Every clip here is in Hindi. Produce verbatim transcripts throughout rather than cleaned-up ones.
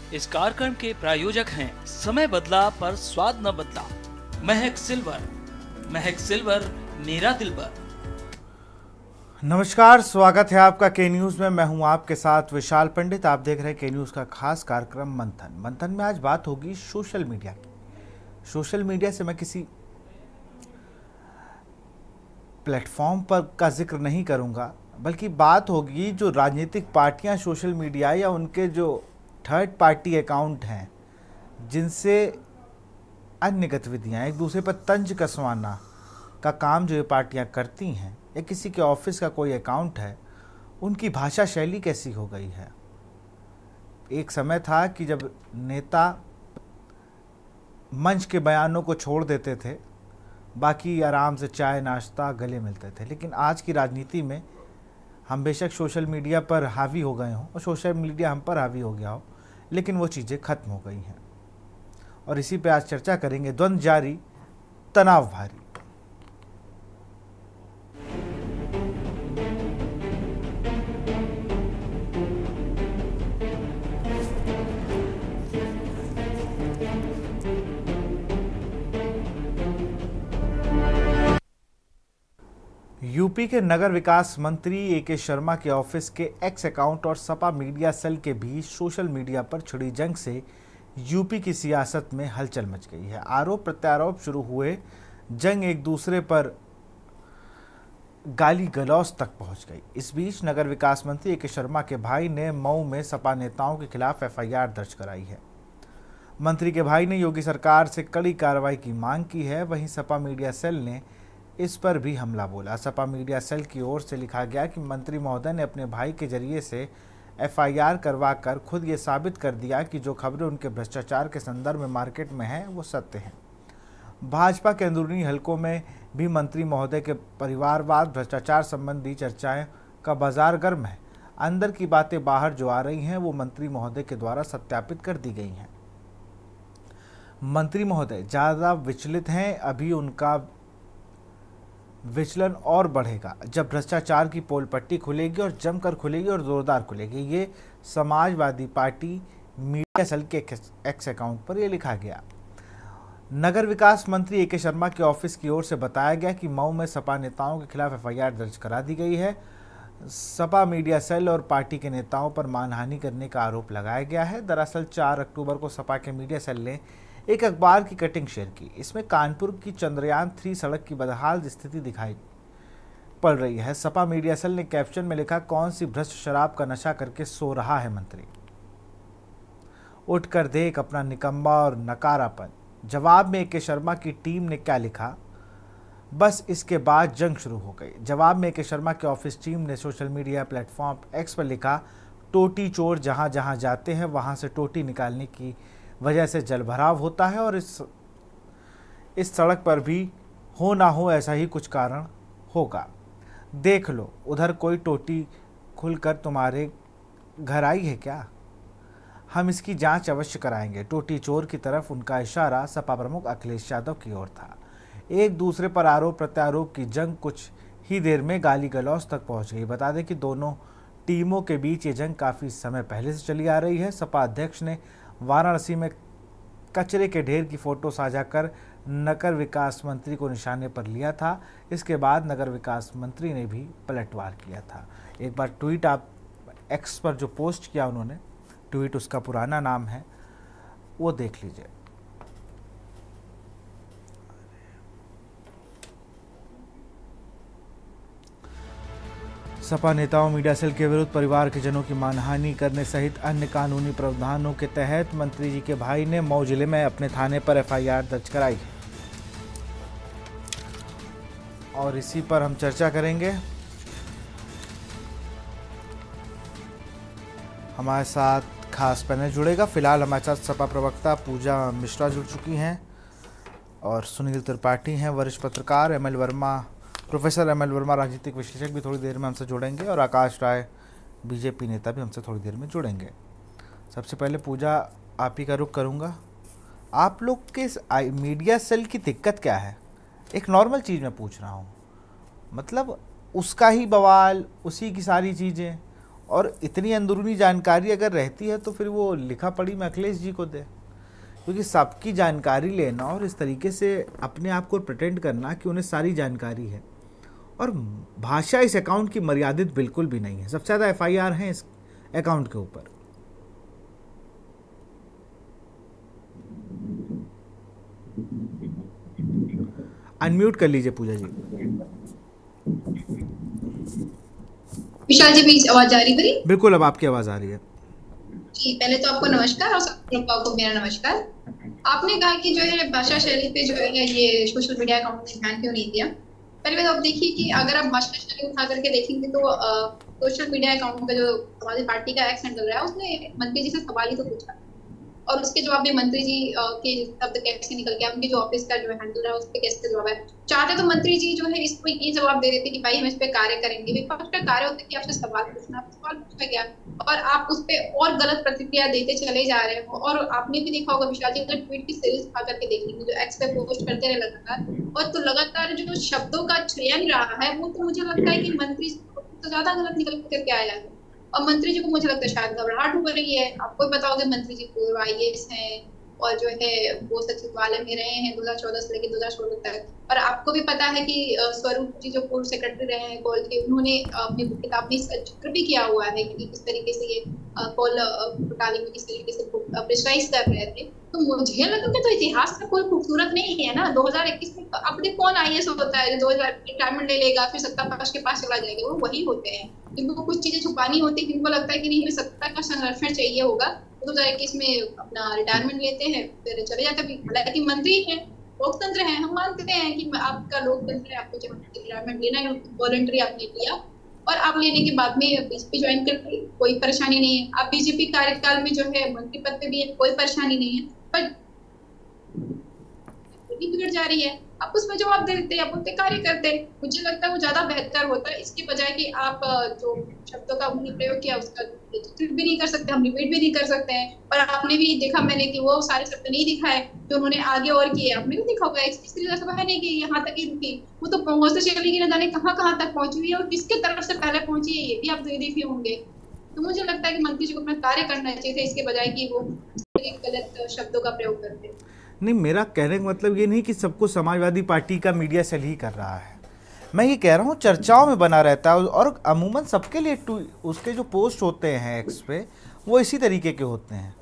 इस कार्यक्रम के प्रायोजक हैं समय बदला पर स्वाद न बदला, महक सिल्वर। महक सिल्वर, मेरा दिलबर। नमस्कार, स्वागत है आपका के न्यूज़ में। मैं हूं आपके साथ विशाल पंडित। आप देख रहे हैं के न्यूज़ का खास कार्यक्रम मंथन। मंथन में आज बात होगी सोशल मीडिया की। सोशल मीडिया से मैं किसी प्लेटफॉर्म पर का जिक्र नहीं करूंगा, बल्कि बात होगी जो राजनीतिक पार्टियां सोशल मीडिया या उनके जो थर्ड पार्टी अकाउंट हैं, जिनसे अन्य गतिविधियां, एक दूसरे पर तंज कसवाना का काम जो ये पार्टियां करती हैं, या किसी के ऑफिस का कोई अकाउंट है, उनकी भाषा शैली कैसी हो गई है। एक समय था कि जब नेता मंच के बयानों को छोड़ देते थे, बाकी आराम से चाय नाश्ता गले मिलते थे। लेकिन आज की राजनीति में हम बेशक सोशल मीडिया पर हावी हो गए हों और सोशल मीडिया हम पर हावी हो गया हो, लेकिन वो चीज़ें खत्म हो गई हैं। और इसी पे आज चर्चा करेंगे। द्वंद्व जारी, तनाव भारी। यूपी के नगर विकास मंत्री ए के शर्मा के ऑफिस के एक्स अकाउंट और सपा मीडिया सेल के बीच सोशल मीडिया पर छिड़ी जंग से यूपी की सियासत में हलचल मच गई है। आरोप प्रत्यारोप शुरू हुए, जंग एक दूसरे पर गाली गलौज तक पहुंच गई। इस बीच नगर विकास मंत्री ए के शर्मा के भाई ने मऊ में सपा नेताओं के खिलाफ एफ आई आर दर्ज कराई है। मंत्री के भाई ने योगी सरकार से कड़ी कार्रवाई की मांग की है। वहीं सपा मीडिया सेल ने इस पर भी हमला बोला। सपा मीडिया सेल की ओर से लिखा गया कि मंत्री महोदय ने अपने भाई के जरिए से एफ आई आर करवाकर खुद ये साबित कर दिया कि जो खबरें उनके भ्रष्टाचार के संदर्भ में मार्केट में हैं वो सत्य हैं। भाजपा के अंदरूनी हलकों में भी मंत्री महोदय के परिवारवाद, भ्रष्टाचार संबंधी चर्चाएं का बाजार गर्म है। अंदर की बातें बाहर जो आ रही हैं वो मंत्री महोदय के द्वारा सत्यापित कर दी गई हैं। मंत्री महोदय ज़्यादा विचलित हैं। अभी उनका विचलन और बढ़ेगा जब भ्रष्टाचार की पोल पट्टी खुलेगी, और जमकर खुलेगी और जोरदार खुलेगी। ये समाजवादी पार्टी मीडिया सेल के एक्स अकाउंट पर यह लिखा गया। नगर विकास मंत्री ए के शर्मा के ऑफिस की ओर से बताया गया कि मऊ में सपा नेताओं के खिलाफ एफ आई आर दर्ज करा दी गई है। सपा मीडिया सेल और पार्टी के नेताओं पर मानहानि करने का आरोप लगाया गया है। दरअसल चार अक्टूबर को सपा के मीडिया सेल ने एक अखबार की कटिंग शेयर की। इसमें कानपुर की चंद्रयान थ्री सड़क की बदहाल स्थिति दिखाई पड़ रही है। सपा मीडिया सेल ने कैप्शन में लिखा, कौन सी भ्रष्ट शराब का नशा करके सो रहा है मंत्री, उठकर देख अपना निकम्मा और नकारापन। जवाब में ए के शर्मा की टीम ने क्या लिखा, बस इसके बाद जंग शुरू हो गई। जवाब में ए के शर्मा के ऑफिस टीम ने सोशल मीडिया प्लेटफॉर्म एक्स पर लिखा, टोटी चोर जहां जहां जाते हैं वहां से टोटी निकालने की वजह से जलभराव होता है, और इस इस सड़क पर भी हो ना हो ऐसा ही कुछ कारण होगा। देख लो, उधर कोई टोटी खुलकर तुम्हारे घर आई है क्या? हम इसकी जांच अवश्य कराएंगे। टोटी चोर की तरफ उनका इशारा सपा प्रमुख अखिलेश यादव की ओर था। एक दूसरे पर आरोप प्रत्यारोप की जंग कुछ ही देर में गाली गलौज तक पहुंच गई। बता दें कि दोनों टीमों के बीच ये जंग काफ़ी समय पहले से चली आ रही है। सपा अध्यक्ष ने वाराणसी में कचरे के ढेर की फोटो साझा कर नगर विकास मंत्री को निशाने पर लिया था। इसके बाद नगर विकास मंत्री ने भी पलटवार किया था। एक बार ट्वीट आप एक्स पर जो पोस्ट किया उन्होंने, ट्वीट उसका पुराना नाम है, वो देख लीजिए। सपा नेताओं मीडिया सेल के विरुद्ध परिवार के जनों की मानहानि करने सहित अन्य कानूनी प्रावधानों के तहत मंत्री जी के भाई ने मऊ जिले में अपने थाने पर एफ आई आर दर्ज कराई, और इसी पर हम चर्चा करेंगे। हमारे साथ खास पैनल जुड़ेगा। फिलहाल हमारे साथ सपा प्रवक्ता पूजा मिश्रा जुड़ चुकी हैं, और सुनील त्रिपाठी हैं वरिष्ठ पत्रकार। M L Verma, professor M L Verma राजनीतिक विश्लेषक भी थोड़ी देर में हमसे जुड़ेंगे, और आकाश राय बीजेपी नेता भी हमसे थोड़ी देर में जुड़ेंगे। सबसे पहले पूजा आप ही का रुख करूँगा। आप लोग के मीडिया सेल की दिक्कत क्या है? एक नॉर्मल चीज़ मैं पूछ रहा हूँ, मतलब उसका ही बवाल, उसी की सारी चीज़ें, और इतनी अंदरूनी जानकारी अगर रहती है तो फिर वो लिखा पढ़ी में अखिलेश जी को दे, क्योंकि सबकी जानकारी लेना और इस तरीके से अपने आप को प्रिटेंड करना कि उन्हें सारी जानकारी है, और भाषा इस अकाउंट की मर्यादित बिल्कुल भी नहीं है। सबसे ज़्यादा एफ आई आर हैं इस अकाउंट के ऊपर। अनम्यूट कर लीजिए पूजा जी। विशाल जी मेरी आवाज आ रही है? बिल्कुल, अब आपकी आवाज आ रही है जी। पहले तो आपको नमस्कार और सब को मेरा नमस्कार। आपने कहा कि जो है भाषा शैली पे जो है ये सोशल मीडिया अकाउंट ने ध्यान क्यों नहीं दिया। पहले तो आप देखिए कि अगर आप भाषा शैली उठा करके देखेंगे तो सोशल मीडिया अकाउंट का जो हमारी पार्टी का एक्स हैंडल रहा है उसने मंत्री जी से सवाल ही तो पूछा, और उसके जवाब में मंत्री जी के शब्द कैसे निकल गया, उनके जो ऑफिस का जो हैंडल रहा है उस पर कैसे जवाब है। चाहते तो मंत्री जी जो है इसको ये जवाब दे देते कि भाई हम इस पे कार्य करेंगे। विपक्ष का कार्य होता है कि आपसे सवाल पूछना, सवाल पूछा गया और आप उस पे और गलत प्रतिक्रिया देते चले जा रहे हो। और आपने भी देखा होगा विशाल जी, अगर ट्वीट की सीरीज उठा करके देखेंगे जो एक्स पे पोस्ट करते रहे लगातार, और तो लगातार जो शब्दों का चयन रहा है वो तो मुझे लगता है कि मंत्री तो ज्यादा गलत निकल करके आया है। और मंत्री जी को मुझे लगता है शायद घबराहट हो रही है। आपको भी पता होगा मंत्री जी पूर्व आई ए एस हैं और जो है वो सचिवालय में रहे हैं दो हज़ार चौदह से लेकर दो हज़ार सोलह तक। और आपको भी पता है कि स्वरूप जी जो पूर्व सेक्रेटरी रहे हैं कोल के, उन्होंने अपनी किताब में इसका जिक्र भी किया हुआ है कि किस तरीके से ये कोल घोटाले में किस तरीके से प्रेशराइज कर रहे थे। तो मुझे लगता है तो इतिहास का कोई खूबसूरत नहीं है ना। दो हज़ार इक्कीस में अपने कौन आई ए एस होता है जो दो हज़ार रिटायरमेंट ले लेगा फिर सत्ता पक्ष के पास चला जाएगा, वो वही होते हैं जिनको कुछ चीजें छुपानी होती है, जिनको लगता है कि नहीं हमें सत्ता का संरक्षण चाहिए होगा, दो हज़ार इक्कीस में अपना रिटायरमेंट लेते हैं फिर चले जाते हैं। हालांकि मंत्री है, लोकतंत्र है, हम मानते हैं कि आपका लोकतंत्र है, आपको जब रिटायरमेंट लेना है वॉलंटरी आपने लिया और आप लेने के बाद में बीजेपी ज्वाइन करके कोई परेशानी नहीं है। आप बीजेपी कार्यकाल में जो है मंत्री पद पे भी है, कोई परेशानी नहीं है, पर बिगड़ जा रही है आप उसमें जवाब दे देते, आप उनके कार्य करते। मुझे लगता है वो ज्यादा बेहतर होता है इसके बजाय कि आप जो शब्दों का उन्होंने प्रयोग किया उसका भी नहीं कर सकते, हम रिपीट भी नहीं कर सकते हैं। और आपने भी देखा मैंने कि वो सारे शब्द नहीं दिखाए जो उन्होंने आगे और किए, आपने भी देखा होगा सभा नहीं की यहाँ तक ही रुकी, वो तो पहुंचते चली गई, न जाने कहाँ कहाँ तक पहुंची हुई है और किसके तरफ से पहले पहुंची है ये भी आप देखे होंगे। तो मुझे लगता है कि मंत्री जी को अपना कार्य करना चाहिए था इसके बजाय कि वो गलत शब्दों का प्रयोग करते। नहीं, मेरा कहने का मतलब ये नहीं कि सबको समाजवादी पार्टी का मीडिया सेल ही कर रहा है, मैं ये कह रहा हूँ चर्चाओं में बना रहता है और अमूमन सबके लिए उसके जो पोस्ट होते हैं एक्स पे वो इसी तरीके के होते हैं।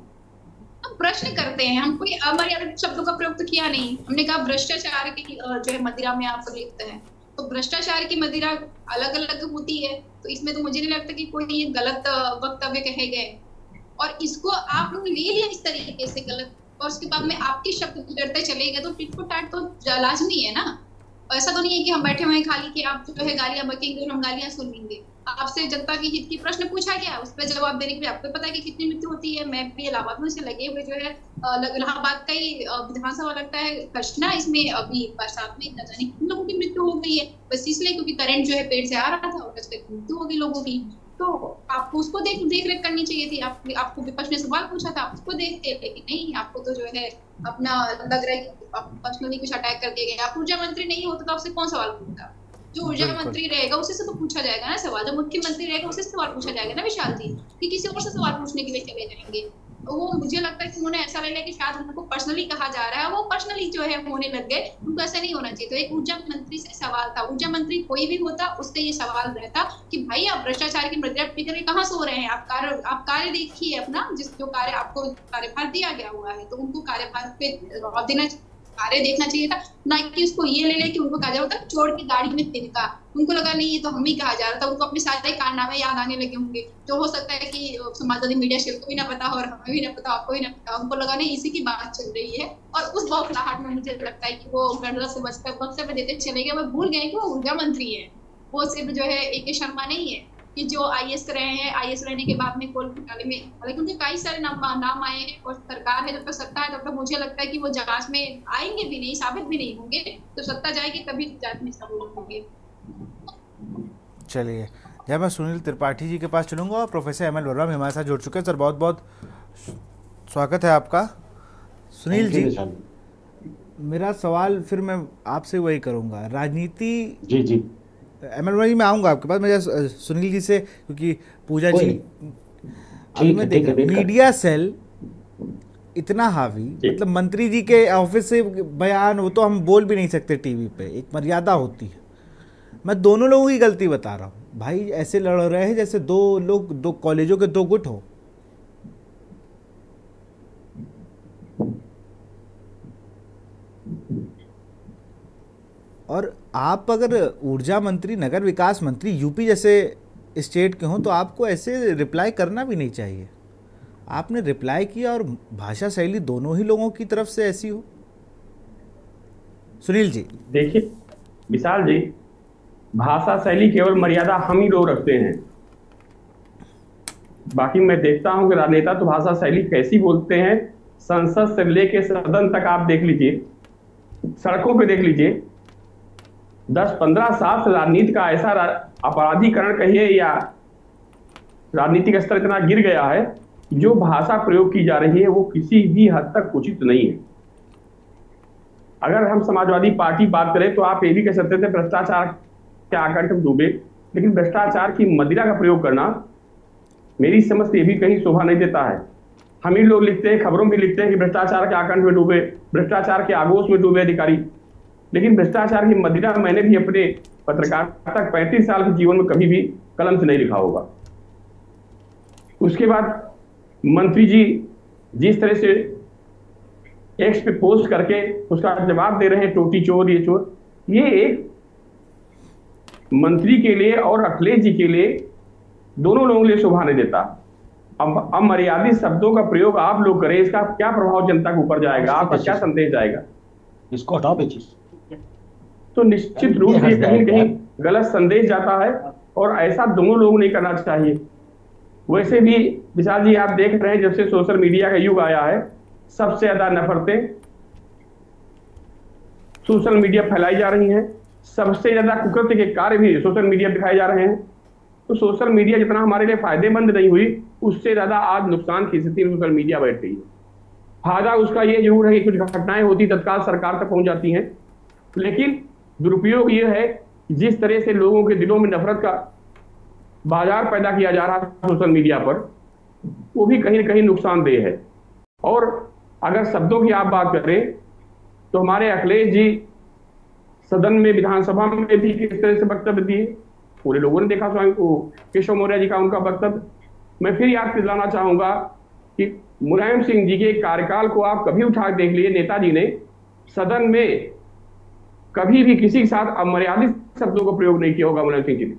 हम प्रश्न करते हैं, हम कोई अमर्यादित शब्दों का प्रयोग तो किया नहीं। हमने कहा भ्रष्टाचार की जो है मदिरा में आप लिखते हैं, तो भ्रष्टाचार की मदिरा अलग अलग होती है, तो इसमें तो मुझे नहीं लगता कि कोई ये गलत वक्तव्य कहे गए और इसको आप लोग ले लिया इस तरीके से गलत, और उसके बाद में आपके शब्द गुजरते चले गए तो टिट फॉर टैट तो लाजमी है ना। ऐसा तो नहीं है कि हम बैठे हुए हैं खाली कि आप जो है गालियां बकेंगे और हम गालियां सुनेंगे। आपसे जनता की हित की प्रश्न पूछा गया, उस पर जवाब देने के लिए आपको पता है कि कितनी मृत्यु होती है। मैं भी इलाहाबाद में से लगे हुए जो है इलाहाबाद का ही विधानसभा लगता है कचना, इसमें अभी बरसात में न जाने कितने लोगों की मृत्यु हो गई है बस इसलिए क्योंकि करंट जो है पेड़ से आ रहा था और मृत्यु हो गई लोगों की। तो आपको उसको देख देख रेख करनी चाहिए थी। आप, आपको विपक्ष ने सवाल पूछा था, आप उसको देखते, लेकिन नहीं, आपको तो जो है अपना लग रहा है कि आप पर्सनली कुछ अटैक कर दिया गया। आप ऊर्जा मंत्री नहीं होता तो आपसे कौन सवाल पूछता? जो ऊर्जा मंत्री रहेगा उसी से तो पूछा जाएगा ना सवाल, जो मुख्यमंत्री रहेगा उसी से सवाल पूछा जाएगा ना विशाल जी, कि किसी और से सवाल पूछने के लिए चले जाएंगे। वो मुझे लगता है कि उन्होंने ऐसा ले लिया कि शायद उनको पर्सनली कहा जा रहा है, वो पर्सनली जो है होने लग गए। उनको ऐसा नहीं होना चाहिए। तो एक ऊर्जा मंत्री से सवाल था, ऊर्जा मंत्री कोई भी होता उससे ये सवाल रहता कि भाई आप भ्रष्टाचार की मदिरा पी करके कहाँ सो रहे हैं, आप कार्य आप कार्य देखिए अपना, जिस जो कार्य आपको कार्यभार दिया गया हुआ है तो उनको कार्यभार पे जवाब देना, कार्य देखना चाहिए था, ना कि उसको ये ले ले कि उनको कहा जा रहा था चोर की दाढ़ी में तिनका। उनको लगा नहीं ये तो हम ही कहा जा रहा था, उनको अपने सारे कारनामे याद आने लगे होंगे जो हो सकता है कि समाजवादी मीडिया शेयर को भी ना पता हो और हमें भी ना पता, आपको भी ना पता। उनको लगा नहीं इसी की बात चल रही है और उस बौखलाहट में मुझे लगता है कि वो गणरा से बचकर बक्से पे देते चले गए। वो भूल गए कि वो ऊर्जा मंत्री है, वो सिर्फ जो है ए के शर्मा नहीं है कि जो आई ए एस रहे हैं, आई ए एस रहने के बाद में कोल घोटाले में हालांकि उनके कई सारे नाम नाम आए हैं और सरकार है, जब तक सत्ता है तब तक मुझे लगता है कि वो जांच में आएंगे भी नहीं, साबित भी नहीं होंगे। तो सत्ता जाएगी तभी जांच में साबित होंगे। चलिए, जब मैं सुनील त्रिपाठी जी के पास चलूंगा और प्रोफेसर एम एल वर्मा भी हमारे साथ जुड़ चुके हैं। सर बहुत बहुत स्वागत है आपका। सुनील जी, मेरा सवाल फिर मैं आपसे वही करूंगा, राजनीति जी जी एमएल में आऊँगा आपके पास, मैं सुनील जी से, क्योंकि पूजा जी अभी मैं देख रहा मीडिया सेल इतना हावी, मतलब मंत्री जी के ऑफिस से बयान वो तो हम बोल भी नहीं सकते टीवी पे, एक मर्यादा होती है। मैं दोनों लोगों की गलती बता रहा हूँ भाई, ऐसे लड़ रहे हैं जैसे दो लोग दो कॉलेजों के दो गुट हो। और आप अगर ऊर्जा मंत्री, नगर विकास मंत्री यूपी जैसे स्टेट के हों तो आपको ऐसे रिप्लाई करना भी नहीं चाहिए। आपने रिप्लाई किया और भाषा शैली दोनों ही लोगों की तरफ से ऐसी हो। सुनील जी देखिए विशाल जी, भाषा शैली केवल मर्यादा हम ही लोग रखते हैं, बाकी मैं देखता हूं कि राजनेता तो भाषा शैली कैसी बोलते हैं। संसद से लेके सदन तक आप देख लीजिए, सड़कों पे देख लीजिए, दस पंद्रह साल से राजनीति का ऐसा अपराधीकरण कहिए या राजनीतिक स्तर इतना गिर गया है, जो भाषा प्रयोग की जा रही है वो किसी भी हद तक उचित नहीं है। अगर हम समाजवादी पार्टी बात करें तो आप ये भी कह सकते थे भ्रष्टाचार के आकंठ में डूबे, लेकिन भ्रष्टाचार की मदिरा का प्रयोग करना मेरी समझ से ये भी कहीं शोभा नहीं देता है। हम ही लोग लिखते हैं, खबरों में लिखते हैं कि भ्रष्टाचार के आकंठ में डूबे, भ्रष्टाचार के आगोश में डूबे अधिकारी, लेकिन भ्रष्टाचार की मदिरा मैंने भी अपने पत्रकारिता तक पैंतीस साल के जीवन में कभी भी कलम से नहीं लिखा होगा। उसके बाद मंत्री जी जिस तरह से एक्स पे पोस्ट करके उसका जवाब दे रहे हैं, टोटी चोर ये चोर, ये एक मंत्री के लिए और अखिलेश जी के लिए, दोनों लोगों के लिए शोभा नहीं देता। अब अमर्यादित शब्दों का प्रयोग आप लोग करें, इसका क्या प्रभाव जनता के ऊपर जाएगा, आपका क्या संदेश जाएगा? इसको हटाओ बेची। तो निश्चित रूप से कहीं कहीं गलत संदेश जाता है और ऐसा दोनों लोग नहीं करना चाहिए। वैसे भी विशाल जी आप देख रहे हैं, जब से सोशल मीडिया का युग आया है, सबसे ज्यादा नफरतें सोशल मीडिया फैलाई जा रही हैं, सबसे ज्यादा कुकृत्य के कार्य भी सोशल मीडिया दिखाए जा रहे हैं। तो सोशल मीडिया जितना हमारे लिए फायदेमंद नहीं हुई, उससे ज्यादा आज नुकसान की स्थिति में सोशल मीडिया बैठ गई है। फायदा उसका ये जरूर है कि कुछ घटनाएं होती तत्काल सरकार तक पहुंच जाती हैं, लेकिन दुरुपयोग ये है कि जिस तरह से लोगों के दिलों में नफरत का बाजार पैदा किया जा रहा है सोशल मीडिया पर, वो भी कहीं ना कहीं नुकसानदेह है। और अगर शब्दों की आप बात करें तो हमारे अखिलेश जी सदन में, विधानसभा में भी किस तरह से वक्तव्य दिए, पूरे लोगों ने देखा स्वयं को, केशव मौर्य जी का उनका वक्तव्य। मैं फिर याद दिलाना चाहूंगा कि मुलायम सिंह जी के कार्यकाल को आप कभी उठा देख लिए, नेताजी ने सदन में कभी भी किसी के साथ अमर्यादित शब्दों का प्रयोग नहीं किया होगा। मुलायम सिंह जी ने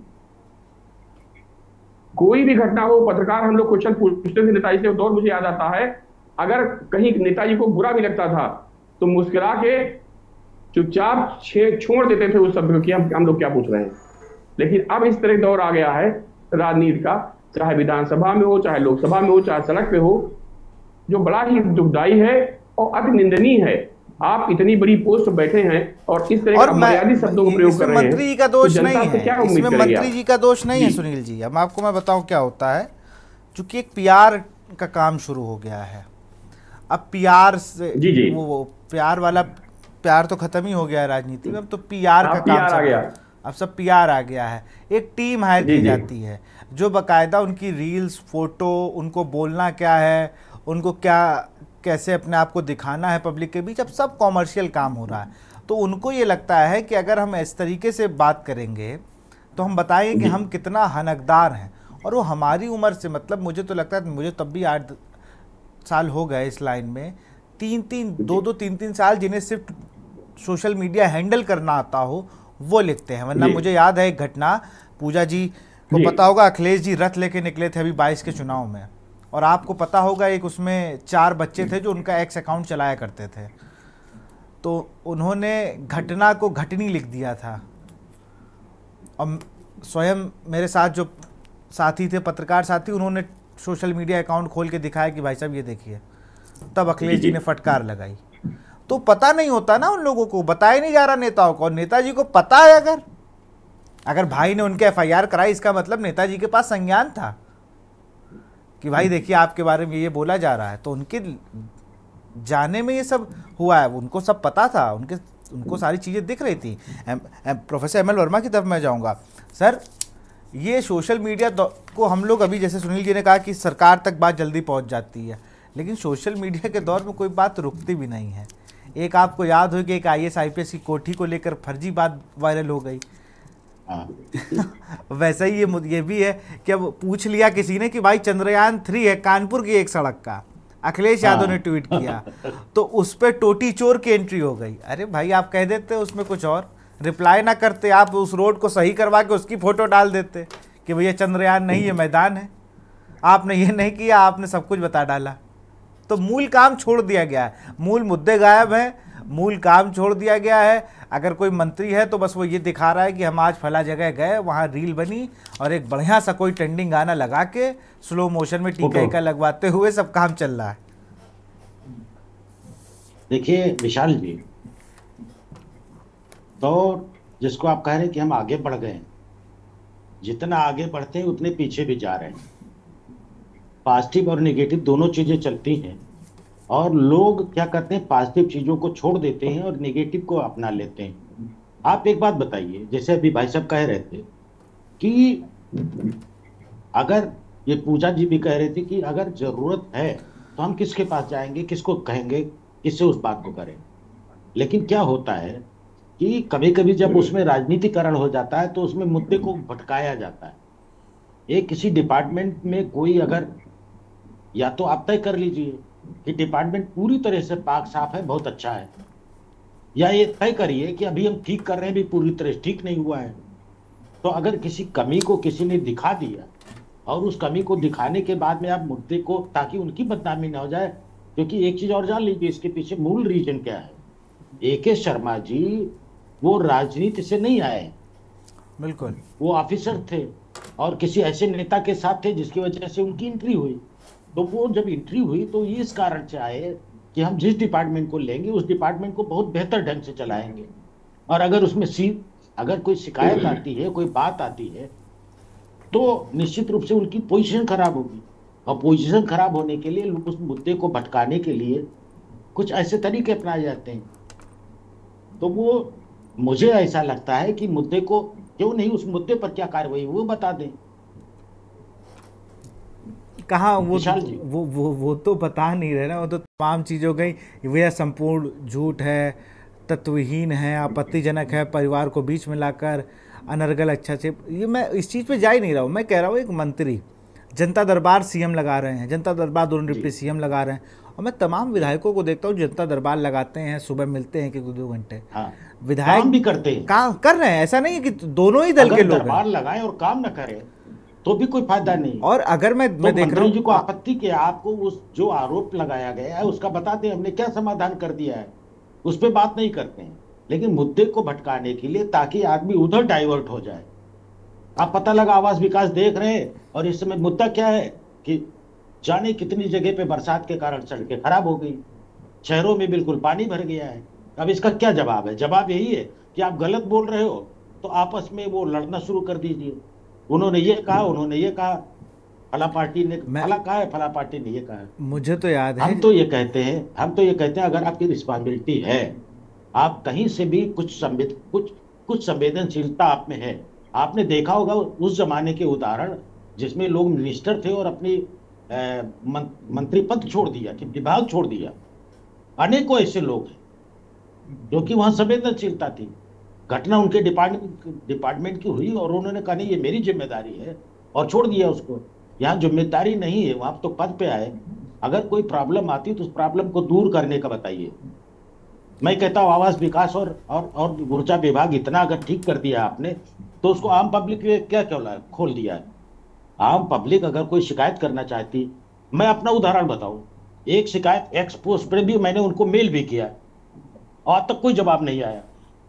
कोई भी घटना हो, पत्रकार हम लोग क्वेश्चन पूछते थे नेताजी से, दौर मुझे याद आता है, अगर कहीं नेताजी को बुरा भी लगता था तो मुस्कुरा के चुपचाप छोड़ देते थे उस शब्द को कि हम हम लोग क्या पूछ रहे हैं। लेकिन अब इस तरह दौर आ गया है राजनीति का, चाहे विधानसभा में हो, चाहे लोकसभा में हो, चाहे सड़क पे हो, जो बड़ा ही दुखदाई है और अति निंदनीय है। आप इतनी बड़ी पोस्ट पर बैठे हैं और इस तरह के मर्यादित शब्दों का प्रयोग कर रहे हैं। मंत्री जी का दोष नहीं है, इसमें मंत्री जी का दोष नहीं है सुनील जी। अब आपको मैं बताऊं क्या होता है, चूंकि एक पीआर का काम शुरू हो गया है, अब पीआर से जी जी वो, वो प्यार वाला प्यार तो खत्म ही हो गया है राजनीति में, अब तो पीआर का काम आ गया, अब सब पीआर आ गया है। एक टीम हायर की जाती है जो बाकायदा उनकी रील्स, फोटो, उनको बोलना क्या है, उनको क्या कैसे अपने आप को दिखाना है पब्लिक के बीच, अब सब कॉमर्शियल काम हो रहा है। तो उनको ये लगता है कि अगर हम इस तरीके से बात करेंगे तो हम बताएंगे कि हम कितना हनकदार हैं। और वो हमारी उम्र से, मतलब मुझे तो लगता है, मुझे तब भी आठ साल हो गए इस लाइन में, तीन तीन दो दो तीन तीन साल जिन्हें सिर्फ सोशल मीडिया हैंडल करना आता हो वो लिखते हैं। वरना मुझे याद है एक घटना, पूजा जी को पता होगा, अखिलेश जी रथ लेके निकले थे अभी बाईस के चुनाव में, और आपको पता होगा एक उसमें चार बच्चे थे जो उनका एक्स अकाउंट चलाया करते थे, तो उन्होंने घटना को घटनी लिख दिया था। और स्वयं मेरे साथ जो साथी थे, पत्रकार साथी, उन्होंने सोशल मीडिया अकाउंट खोल के दिखाया कि भाई साहब ये देखिए, तब अखिलेश जी ने फटकार लगाई। तो पता नहीं होता ना उन लोगों को, बताया नहीं जा रहा नेताओं को, और नेताजी को पता है। अगर अगर भाई ने उनके एफ आई आर कराई, इसका मतलब नेताजी के पास संज्ञान था कि भाई देखिए आपके बारे में ये बोला जा रहा है, तो उनके जाने में ये सब हुआ है, उनको सब पता था, उनके उनको सारी चीज़ें दिख रही थी। M, M, professor M L Verma की तरफ मैं जाऊंगा। सर, ये सोशल मीडिया को हम लोग अभी, जैसे सुनील जी ने कहा कि सरकार तक बात जल्दी पहुंच जाती है, लेकिन सोशल मीडिया के दौर में कोई बात रुकती भी नहीं है। एक आपको याद हो कि एक I A S I P S की कोठी को लेकर फर्जी बात वायरल हो गई। वैसा ही ये ये भी है कि अब पूछ लिया किसी ने कि भाई चंद्रयान थ्री है कानपुर की एक सड़क का, अखिलेश यादव ने ट्वीट किया, तो उस पर टोटी चोर की एंट्री हो गई। अरे भाई, आप कह देते उसमें कुछ और, रिप्लाई ना करते, आप उस रोड को सही करवा के उसकी फोटो डाल देते कि भैया चंद्रयान नहीं, ये मैदान है। आपने ये नहीं किया, आपने सब कुछ बता डाला। तो मूल काम छोड़ दिया गया है, मूल मुद्दे गायब हैं, मूल काम छोड़ दिया गया है। अगर कोई मंत्री है तो बस वो ये दिखा रहा है कि हम आज फला जगह गए, वहाँ रील बनी, और एक बढ़िया सा कोई ट्रेंडिंग गाना लगा के स्लो मोशन में टीका टीका लगवाते हुए सब काम चल रहा है। देखिए विशाल जी, तो जिसको आप कह रहे हैं कि हम आगे बढ़ गए, जितना आगे बढ़ते हैं उतने पीछे भी जा रहे हैं। पॉजिटिव और नेगेटिव दोनों चीजें चलती हैं, और लोग क्या करते हैं, पॉजिटिव चीजों को छोड़ देते हैं और नेगेटिव को अपना लेते हैं। आप एक बात बताइए, जैसे अभी भाई साहब कह रहे थे कि अगर, ये पूजा जी भी कह रहे थे कि अगर जरूरत है तो हम किसके पास जाएंगे, किसको कहेंगे, किससे उस बात को करें। लेकिन क्या होता है कि कभी कभी जब उसमें राजनीतिकरण हो जाता है तो उसमें मुद्दे को भटकाया जाता है। एक किसी डिपार्टमेंट में कोई अगर, या तो आप तय कर लीजिए कि डिपार्टमेंट पूरी तरह से पाक साफ है, बहुत अच्छा है, या ये तय करिए कि अभी हम ठीक कर रहे हैं, भी पूरी तरह से ठीक नहीं हुआ है। तो अगर किसी कमी को किसी ने दिखा दिया और उस कमी को दिखाने के बाद में आप मुद्दे को, ताकि उनकी बदनामी ना हो जाए, क्योंकि एक चीज और जान लीजिए, इसके पीछे मूल रीजन क्या है। ए के शर्मा जी वो राजनीति से नहीं आए, बिल्कुल, वो ऑफिसर थे और किसी ऐसे नेता के साथ थे जिसकी वजह से उनकी एंट्री हुई। तो वो जब एंट्री हुई तो ये इस कारण से आए कि हम जिस डिपार्टमेंट को लेंगे उस डिपार्टमेंट को बहुत बेहतर ढंग से चलाएंगे, और अगर उसमें सी अगर कोई शिकायत आती है, कोई बात आती है, तो निश्चित रूप से उनकी पोजीशन खराब होगी, और पोजीशन खराब होने के लिए उस मुद्दे को भटकाने के लिए कुछ ऐसे तरीके अपनाए जाते हैं। तो वो, मुझे ऐसा लगता है कि मुद्दे को, क्यों नहीं उस मुद्दे पर क्या कार्रवाई वो बता दें। कहाँ वो वो वो वो तो बता नहीं रहे ना, वो तो तमाम चीज़ों गई, वह संपूर्ण झूठ है, तत्वहीन है, आपत्तिजनक है, परिवार को बीच में लाकर अनर्गल अच्छा से, ये मैं इस चीज़ पे जा ही नहीं रहा हूँ। मैं कह रहा हूँ एक मंत्री जनता दरबार सीएम लगा रहे हैं, जनता दरबार दोनों डिप्टी सीएम लगा रहे हैं, और मैं तमाम विधायकों को देखता हूँ जनता दरबार लगाते हैं, सुबह मिलते हैं कि दो घंटे, हाँ, विधायक काम भी करते हैं, काम कर रहे हैं। ऐसा नहीं है कि दोनों ही दल के लोग दरबार लगाएं और काम न करें तो भी कोई फायदा नहीं। और अगर मैं तो मैं देख रहा हूँ जी को आपत्ति के, आपको उस जो आरोप लगाया गया है उसका बताते हैं हमने क्या समाधान कर दिया है, उस पर बात नहीं करते हैं, लेकिन मुद्दे को भटकाने के लिए, ताकि आदमी उधर डाइवर्ट हो जाए। आप पता लगा आवास विकास देख रहे हैं, और इस समय मुद्दा क्या है कि जाने कितनी जगह पे बरसात के कारण सड़कें खराब हो गई, शहरों में बिल्कुल पानी भर गया है। अब इसका क्या जवाब है? जवाब यही है कि आप गलत बोल रहे हो तो आपस में वो लड़ना शुरू कर दीजिए। उन्होंने ये कहा, उन्होंने ये कहा, फला पार्टी ने फला कहा है, फला पार्टी ने ये कहा है। मुझे तो याद है, हम तो ये कहते हैं हम तो ये कहते हैं अगर आपकी रिस्पॉन्सिबिलिटी है, आप कहीं से भी कुछ संवेद कुछ कुछ संवेदनशीलता आप में है। आपने देखा होगा उस जमाने के उदाहरण जिसमें लोग मिनिस्टर थे और अपनी मन, मंत्री पद छोड़ दिया, कि विभाग छोड़ दिया। अनेकों ऐसे लोग हैं जो कि वहां संवेदनशीलता थी, घटना उनके डिपार्टमेंट डिपार्टमेंट की हुई और उन्होंने कहा नहीं ये मेरी जिम्मेदारी है और छोड़ दिया उसको। यहाँ जिम्मेदारी नहीं है, वहां तो पद पे आए, अगर कोई प्रॉब्लम आती तो उस प्रॉब्लम को दूर करने का बताइए। मैं कहता हूँ आवास विकास और और और ऊर्जा विभाग इतना अगर ठीक कर दिया आपने, तो उसको आम पब्लिक के क्या क्या खोल दिया है। आम पब्लिक अगर कोई शिकायत करना चाहती, मैं अपना उदाहरण बताऊं, एक शिकायत एक्स पोस्ट पर भी मैंने उनको मेल भी किया और आज तक कोई जवाब नहीं आया।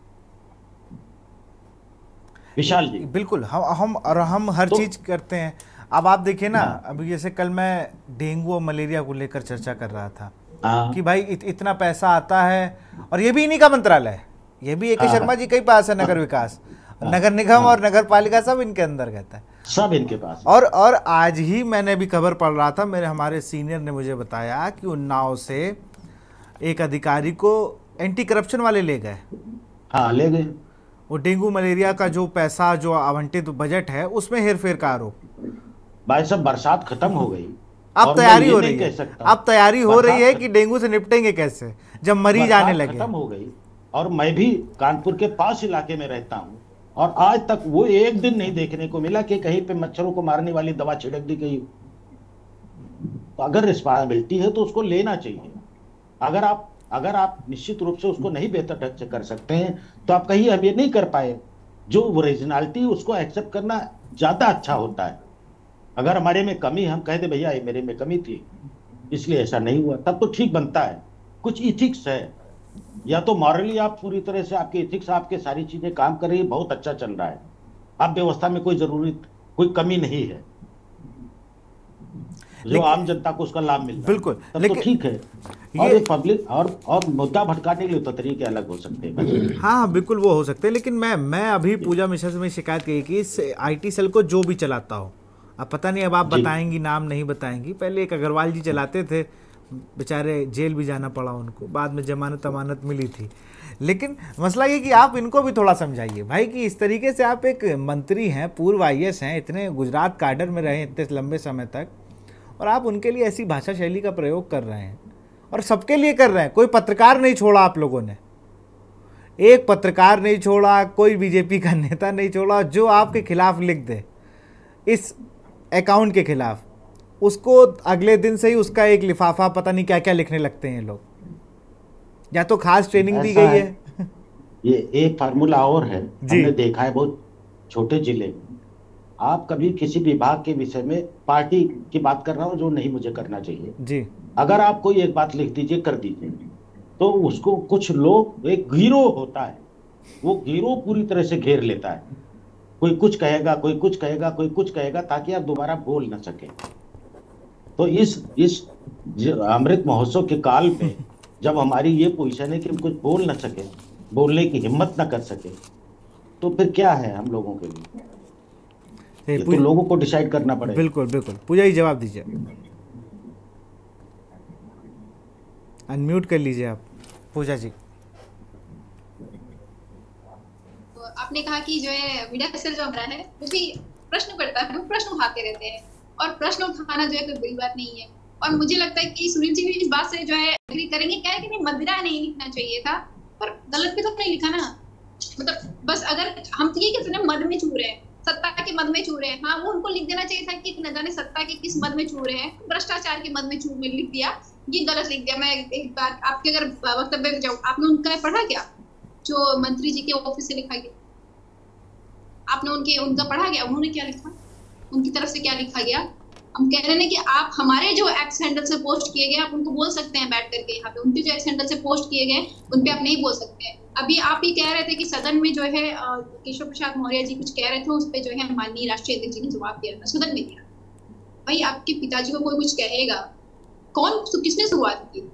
विशाल जी बिल्कुल, हम हम और हम हर तो, चीज करते हैं। अब आप देखिए ना, अभी जैसे कल मैं डेंगू और मलेरिया को लेकर चर्चा कर रहा था कि भाई इत, इतना पैसा आता है, और ये भी इन्हीं का मंत्रालय है, ये भी ए के शर्मा जी के ही पास है, नगर विकास, नगर निगम और नगर पालिका सब इनके अंदर रहता है, सब इनके पास। और और आज ही मैंने भी खबर पढ़ रहा था, मेरे हमारे सीनियर ने मुझे बताया कि उन्नाव से एक अधिकारी को एंटी करप्शन वाले ले गए। हाँ ले गए। वो डेंगू मलेरिया का जो पैसा जो आवंटित बजट है उसमें हेरफेर का आरोप। भाई साहब बरसात खत्म हो गई, अब तैयारी हो रही है, अब तैयारी हो रही है कि डेंगू से निपटेंगे कैसे जब मरीज आने लगे। खत्म हो गई। और मैं भी कानपुर के पास इलाके में रहता हूँ और आज तक वो एक दिन नहीं देखने को मिला कि कहीं पे मच्छरों को मारने वाली दवा छिड़क दी गई। तो अगर रिस्पॉन्सिबिलिटी है तो उसको लेना चाहिए। अगर आप अगर आप निश्चित रूप से उसको नहीं बेहतर ढंग से कर सकते हैं तो आप कहीं अब ये नहीं कर पाए। जो ओरिजिनलिटी उसको एक्सेप्ट करना ज्यादा अच्छा होता है। अगर हमारे में कमी, हम कह दे भैया ये मेरे में कमी थी इसलिए ऐसा नहीं हुआ, तब तो ठीक बनता है। कुछ इथिक्स है, या तो मॉरली आप पूरी तरह से आपके इथिक्स आपके सारी चीजें काम कर रही है, बहुत अच्छा चल रहा है, आप व्यवस्था में कोई जरूरी कोई कमी नहीं है जो आम जनता को उसका लाभ मिल रहा है, बिल्कुल, तब लेकिन तो ठीक है। और ये पब्लिक और और मुद्दा भटकाने के लिए तो तरीके अलग हो सकते हैं। हाँ बिल्कुल वो हो सकते हैं, लेकिन मैं मैं अभी पूजा मिश्रा से मैं शिकायत की कि इस आईटी सेल को जो भी चलाता हो, अब पता नहीं अब आप बताएंगी नाम नहीं बताएंगी, पहले एक अग्रवाल जी चलाते थे, बेचारे जेल भी जाना पड़ा उनको, बाद में जमानत अमानत मिली थी। लेकिन मसला ये कि आप इनको भी थोड़ा समझाइए भाई कि इस तरीके से आप एक मंत्री हैं, पूर्व आई ए एस हैं, इतने गुजरात काडर में रहे इतने लंबे समय तक, और आप उनके लिए ऐसी भाषा शैली का प्रयोग कर रहे हैं और सबके लिए कर रहे हैं। कोई पत्रकार नहीं छोड़ा आप लोगों ने, एक पत्रकार नहीं छोड़ा, कोई बीजेपी का नेता नहीं छोड़ा जो आपके खिलाफ लिख दे इस अकाउंट के खिलाफ, उसको अगले दिन से ही उसका एक लिफाफा पता नहीं क्या क्या लिखने लगते हैं लोग, या तो खास ट्रेनिंग दी गई है, है। ये एक फार्मूला और है, हमने देखा है बहुत छोटे जिले में। आप कभी किसी विभाग के विषय में पार्टी की बात कर रहा हूं जो नहीं मुझे करना चाहिए जी, अगर आप कोई एक बात लिख दीजिए कर दीजिए तो उसको कुछ लोग, एक गिरोह होता है, वो गिरोह पूरी तरह से घेर लेता है। कोई कुछ कहेगा, कोई कुछ कहेगा, कोई कुछ कहेगा, ताकि आप दोबारा बोल ना सके। तो इस इस अमृत महोत्सव के काल में जब हमारी ये पोजीशन है कि हम कुछ बोल ना सके, बोलने की हिम्मत ना कर सके, तो फिर क्या है हम लोगों के लिए? ये तो लोगों को डिसाइड करना पड़ेगा। बिल्कुल बिल्कुल। पूजा जी जवाब दीजिए, अनम्यूट कर लीजिए आप पूजा जी। आपने कहा कि जो है मीडिया सेल जो हमारा है वो भी प्रश्न करता है, वो प्रश्न उठाते रहते हैं, और प्रश्न उठाना जो है कोई बुरी बात नहीं है। और मुझे लगता है कि सुनील जी भी इस बात से जो है एग्री करेंगे, क्या है कि नहीं मदिरा नहीं लिखना चाहिए था, पर गलत भी तो नहीं लिखा ना। मतलब बस अगर हम ये कहते हैं मद में चूर रहे हैं, सत्ता के मद में चूर रहे हैं, हाँ वो उनको लिख देना चाहिए था कि न जाने सत्ता के किस मद में चूर रहे हैं, भ्रष्टाचार के मद में चूर में लिख दिया, ये गलत लिख दिया। मैं एक बार आपके अगर वक्तव्य में जाऊँ, आपने उनका पढ़ा क्या जो मंत्री जी के ऑफिस से लिखा गया? आपने उनके उनका पढ़ा गया? उन्होंने क्या लिखा, उनकी तरफ से क्या लिखा गया? हम कह रहे हैं कि आप हमारे जो एक्स हैंडल से पोस्ट किए गए आप उनको बोल सकते हैं बैठ करके यहाँ पे, उनके जो एक्स हैंडल से पोस्ट किए गए उन पे आप नहीं बोल सकते हैं। अभी आप ही कह रहे थे कि सदन में जो है केशव प्रसाद मौर्य जी कुछ कह रहे थे, उस पर जो है माननीय राष्ट्रीय अध्यक्ष जी ने जवाब दिया था, सदन में दिया। भाई आपके पिताजी को कोई कुछ कहेगा, कौन किसने शुरुआत की?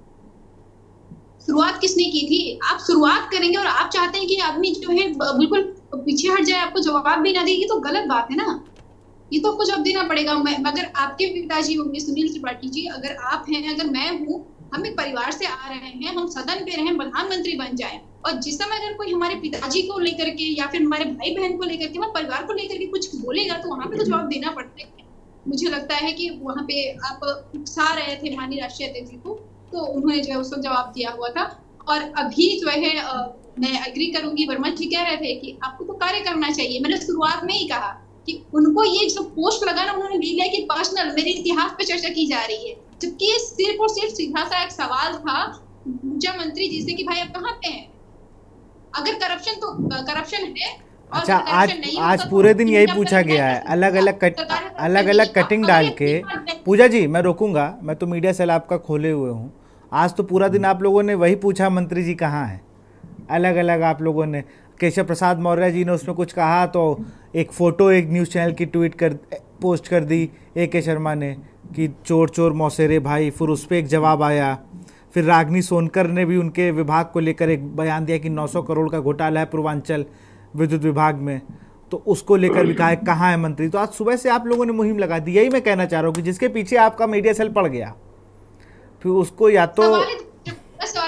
शुरुआत किसने की थी? आप शुरुआत करेंगे और आप चाहते हैं कि आदमी जो है बिल्कुल पीछे हट जाए, आपको जवाब भी ना देगी, तो गलत बात है ना। ये तो आपको जवाब देना पड़ेगा। मैं अगर आपके पिताजी होंगे सुनील त्रिपाठी जी, अगर आप हैं, अगर मैं हूँ, हम एक परिवार से आ रहे हैं, हम सदन पे रहें, प्रधानमंत्री बन जाएं, और जिस समय अगर कोई हमारे पिताजी को लेकर के या फिर हमारे भाई बहन को लेकर के, हमारे परिवार को लेकर के कुछ बोलेगा, तो वहां पे तो जवाब देना पड़ता है। मुझे लगता है कि वहां पे आप उकसा रहे थे माननीय राष्ट्रीय अध्यक्ष जी को, तो उन्होंने जो है उस वक्त जवाब दिया हुआ था। और अभी जो है आ, मैं एग्री करूंगी, वर्मा जी कह रहे थे कि आपको तो कार्य करना चाहिए। मैंने शुरुआत में ही कहा कि उनको ये जो पोस्ट लगाना उन्होंने ले लिया कि पर्सनल मेरे इतिहास पे चर्चा की जा रही है, जबकि ये सिर्फ और सिर्फ सीधा सा एक सवाल था ऊर्जा मंत्री जी से कि भाई आप कहाँ पे हैं? अगर करप्शन तो करप्शन है। अच्छा, आज आज पूरे दिन यही पूछा गया है, अलग अलग कट अलग अलग कटिंग डाल के। पूजा जी मैं रोकूंगा, मैं तो मीडिया सेल आपका खोले हुए हूँ। आज तो पूरा दिन आप लोगों ने वही पूछा मंत्री जी कहाँ हैं, अलग अलग आप लोगों ने। केशव प्रसाद मौर्य जी ने उसमें कुछ कहा तो एक फ़ोटो एक न्यूज़ चैनल की ट्वीट कर पोस्ट कर दी ए के शर्मा ने कि चोर चोर मौसेरे भाई, फिर उस पर एक जवाब आया। फिर रागनी सोनकर ने भी उनके विभाग को लेकर एक बयान दिया कि नौ सौ करोड़ का घोटाला है पूर्वांचल विद्युत विभाग में, तो उसको लेकर भी कहा है कहाँ है मंत्री। तो आज सुबह से आप लोगों ने मुहिम लगा दी। यही मैं कहना चाह रहा हूँ कि जिसके पीछे आपका मीडिया सेल पड़ गया, फिर उसको या तो सवाल पूछा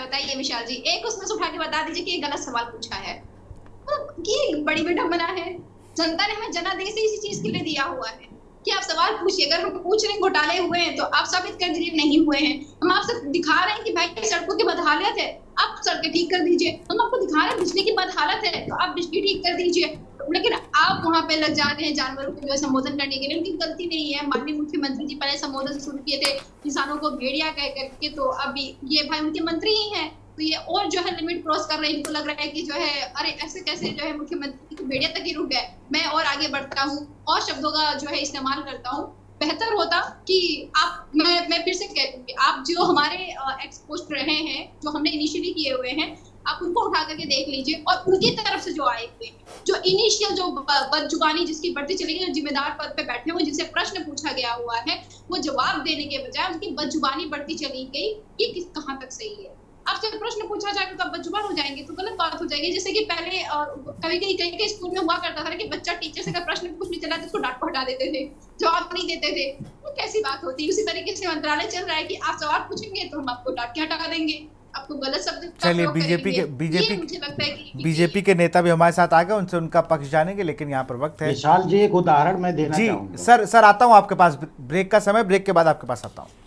बताइए विशाल जी, एक उसमें से उठा के बता दीजिए कि ये गलत सवाल पूछा है। तो ये बड़ी विडंबना है। जनता ने हमें जनादेश ही इसी चीज के लिए दिया हुआ है कि आप सवाल पूछिए। अगर हम पूछ रहे हैं घोटाले हुए हैं तो आप साबित कर दीजिए नहीं हुए हैं। हम आपसे दिखा रहे हैं कि भाई सड़कों की बदहालत है, आप सड़कें ठीक कर दीजिए। हम आपको दिखा रहे हैं बिजली की बदहालत है तो आप बिजली ठीक कर दीजिए। लेकिन आप वहां पे लग जाते हैं जानवरों को जो है संबोधन करने के लिए। उनकी गलती नहीं है। माननीय मुख्यमंत्री जी पहले संबोधन शुरू किए थे किसानों को भेड़िया कह करके, तो अभी ये भाई उनके मंत्री ही हैं तो ये और जो है लिमिट क्रॉस कर रहे हैं। इनको लग रहा है कि जो है अरे ऐसे कैसे जो है मुख्यमंत्री की भेड़िया तक ही रुक गए। मैं और आगे बढ़ता हूँ और शब्दों का जो है इस्तेमाल करता हूँ। बेहतर होता कि आप मैं मैं फिर से कहती हूँ कि आप जो हमारे एक्सपोस्ट रहे हैं जो हमने इनिशियली किए हुए हैं आप उनको उठा करके देख लीजिए और उनकी तरफ से जो आए हुए जो इनिशियल जो बदजुबानी जिसकी बढ़ती चली गई, जो जिम्मेदार पद पे बैठे हुए जिनसे प्रश्न पूछा गया हुआ है वो जवाब देने के बजाय उनकी बदजुबानी बढ़ती चली गई। ये किस कहाँ तक सही है? आपसे प्रश्न पूछा जाएगा तो आप बदजुबान हो जाएंगे तो गलत बात हो जाएगी। जैसे कि पहले कभी कभी कहीं के स्कूल में हुआ करता था कि बच्चा टीचर से अगर प्रश्न पूछने चला तो उसको डांट को हटा देते थे, जवाब नहीं देते थे। तो कैसी बात होती है? उसी तरीके से मंत्रालय चल रहा है कि आप सवाल पूछेंगे तो हम आपको डांट के हटा देंगे, आपको गलत शब्द। चलिए बीजेपी के बीजेपी मुझे लगता है कि बीजेपी के नेता भी हमारे साथ आ गए, उनसे उनका पक्ष जानेंगे। लेकिन यहाँ पर वक्त है। विशाल जी एक उदाहरण मैं देना जी चाहूंगा। सर सर आता हूँ आपके पास, ब्रेक का समय, ब्रेक के बाद आपके पास आता हूँ।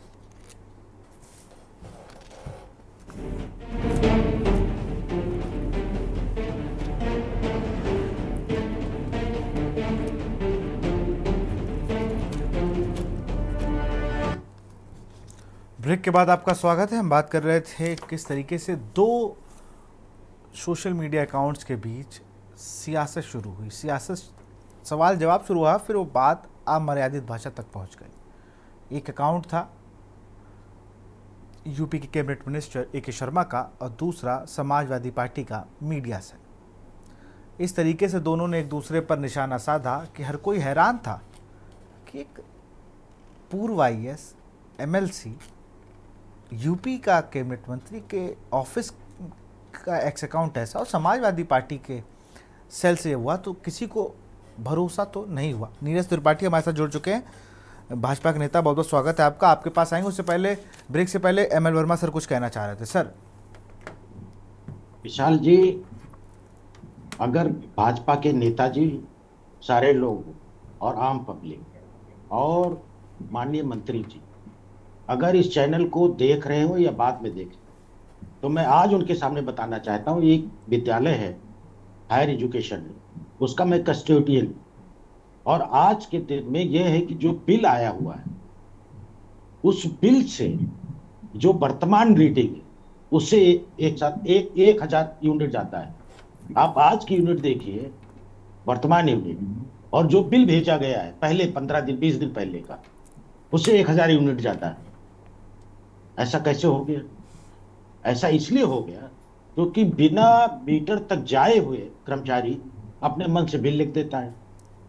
ब्रेक के बाद आपका स्वागत है। हम बात कर रहे थे किस तरीके से दो सोशल मीडिया अकाउंट्स के बीच सियासत शुरू हुई, सियासत सवाल जवाब शुरू हुआ, फिर वो बात अमर्यादित भाषा तक पहुंच गई। एक अकाउंट था यूपी के कैबिनेट मिनिस्टर ए के शर्मा का और दूसरा समाजवादी पार्टी का मीडिया से। इस तरीके से दोनों ने एक दूसरे पर निशाना साधा कि हर कोई हैरान था कि एक पूर्व I A S M L C UP का कैबिनेट मंत्री के ऑफिस का एक्स अकाउंट ऐसा और समाजवादी पार्टी के सेल से हुआ तो किसी को भरोसा तो नहीं हुआ। नीरज त्रिपाठी हमारे साथ जुड़ चुके हैं, भाजपा के नेता। बहुत बहुत स्वागत है आपका। आपके पास आएंगे, उससे पहले ब्रेक से पहले एम एल वर्मा सर कुछ कहना चाह रहे थे। सर विशाल जी, अगर भाजपा के नेताजी, सारे लोग और आम पब्लिक और माननीय मंत्री जी अगर इस चैनल को देख रहे हो या बाद में देखें तो मैं आज उनके सामने बताना चाहता हूँ, एक विद्यालय है हायर एजुकेशन, उसका मैं कस्टोडियन, और आज के दिन में यह है कि जो बिल आया हुआ है उस बिल से जो वर्तमान रीडिंग है उससे एक साथ एक एक हजार यूनिट जाता है। आप आज की यूनिट देखिए, वर्तमान यूनिट, और जो बिल भेजा गया है पहले पंद्रह दिन बीस दिन पहले का, उससे एक हजार यूनिट जाता है। ऐसा कैसे हो गया? ऐसा इसलिए हो गया क्योंकि बिना मीटर तक जाए हुए कर्मचारी अपने मन से बिल लिख देता है।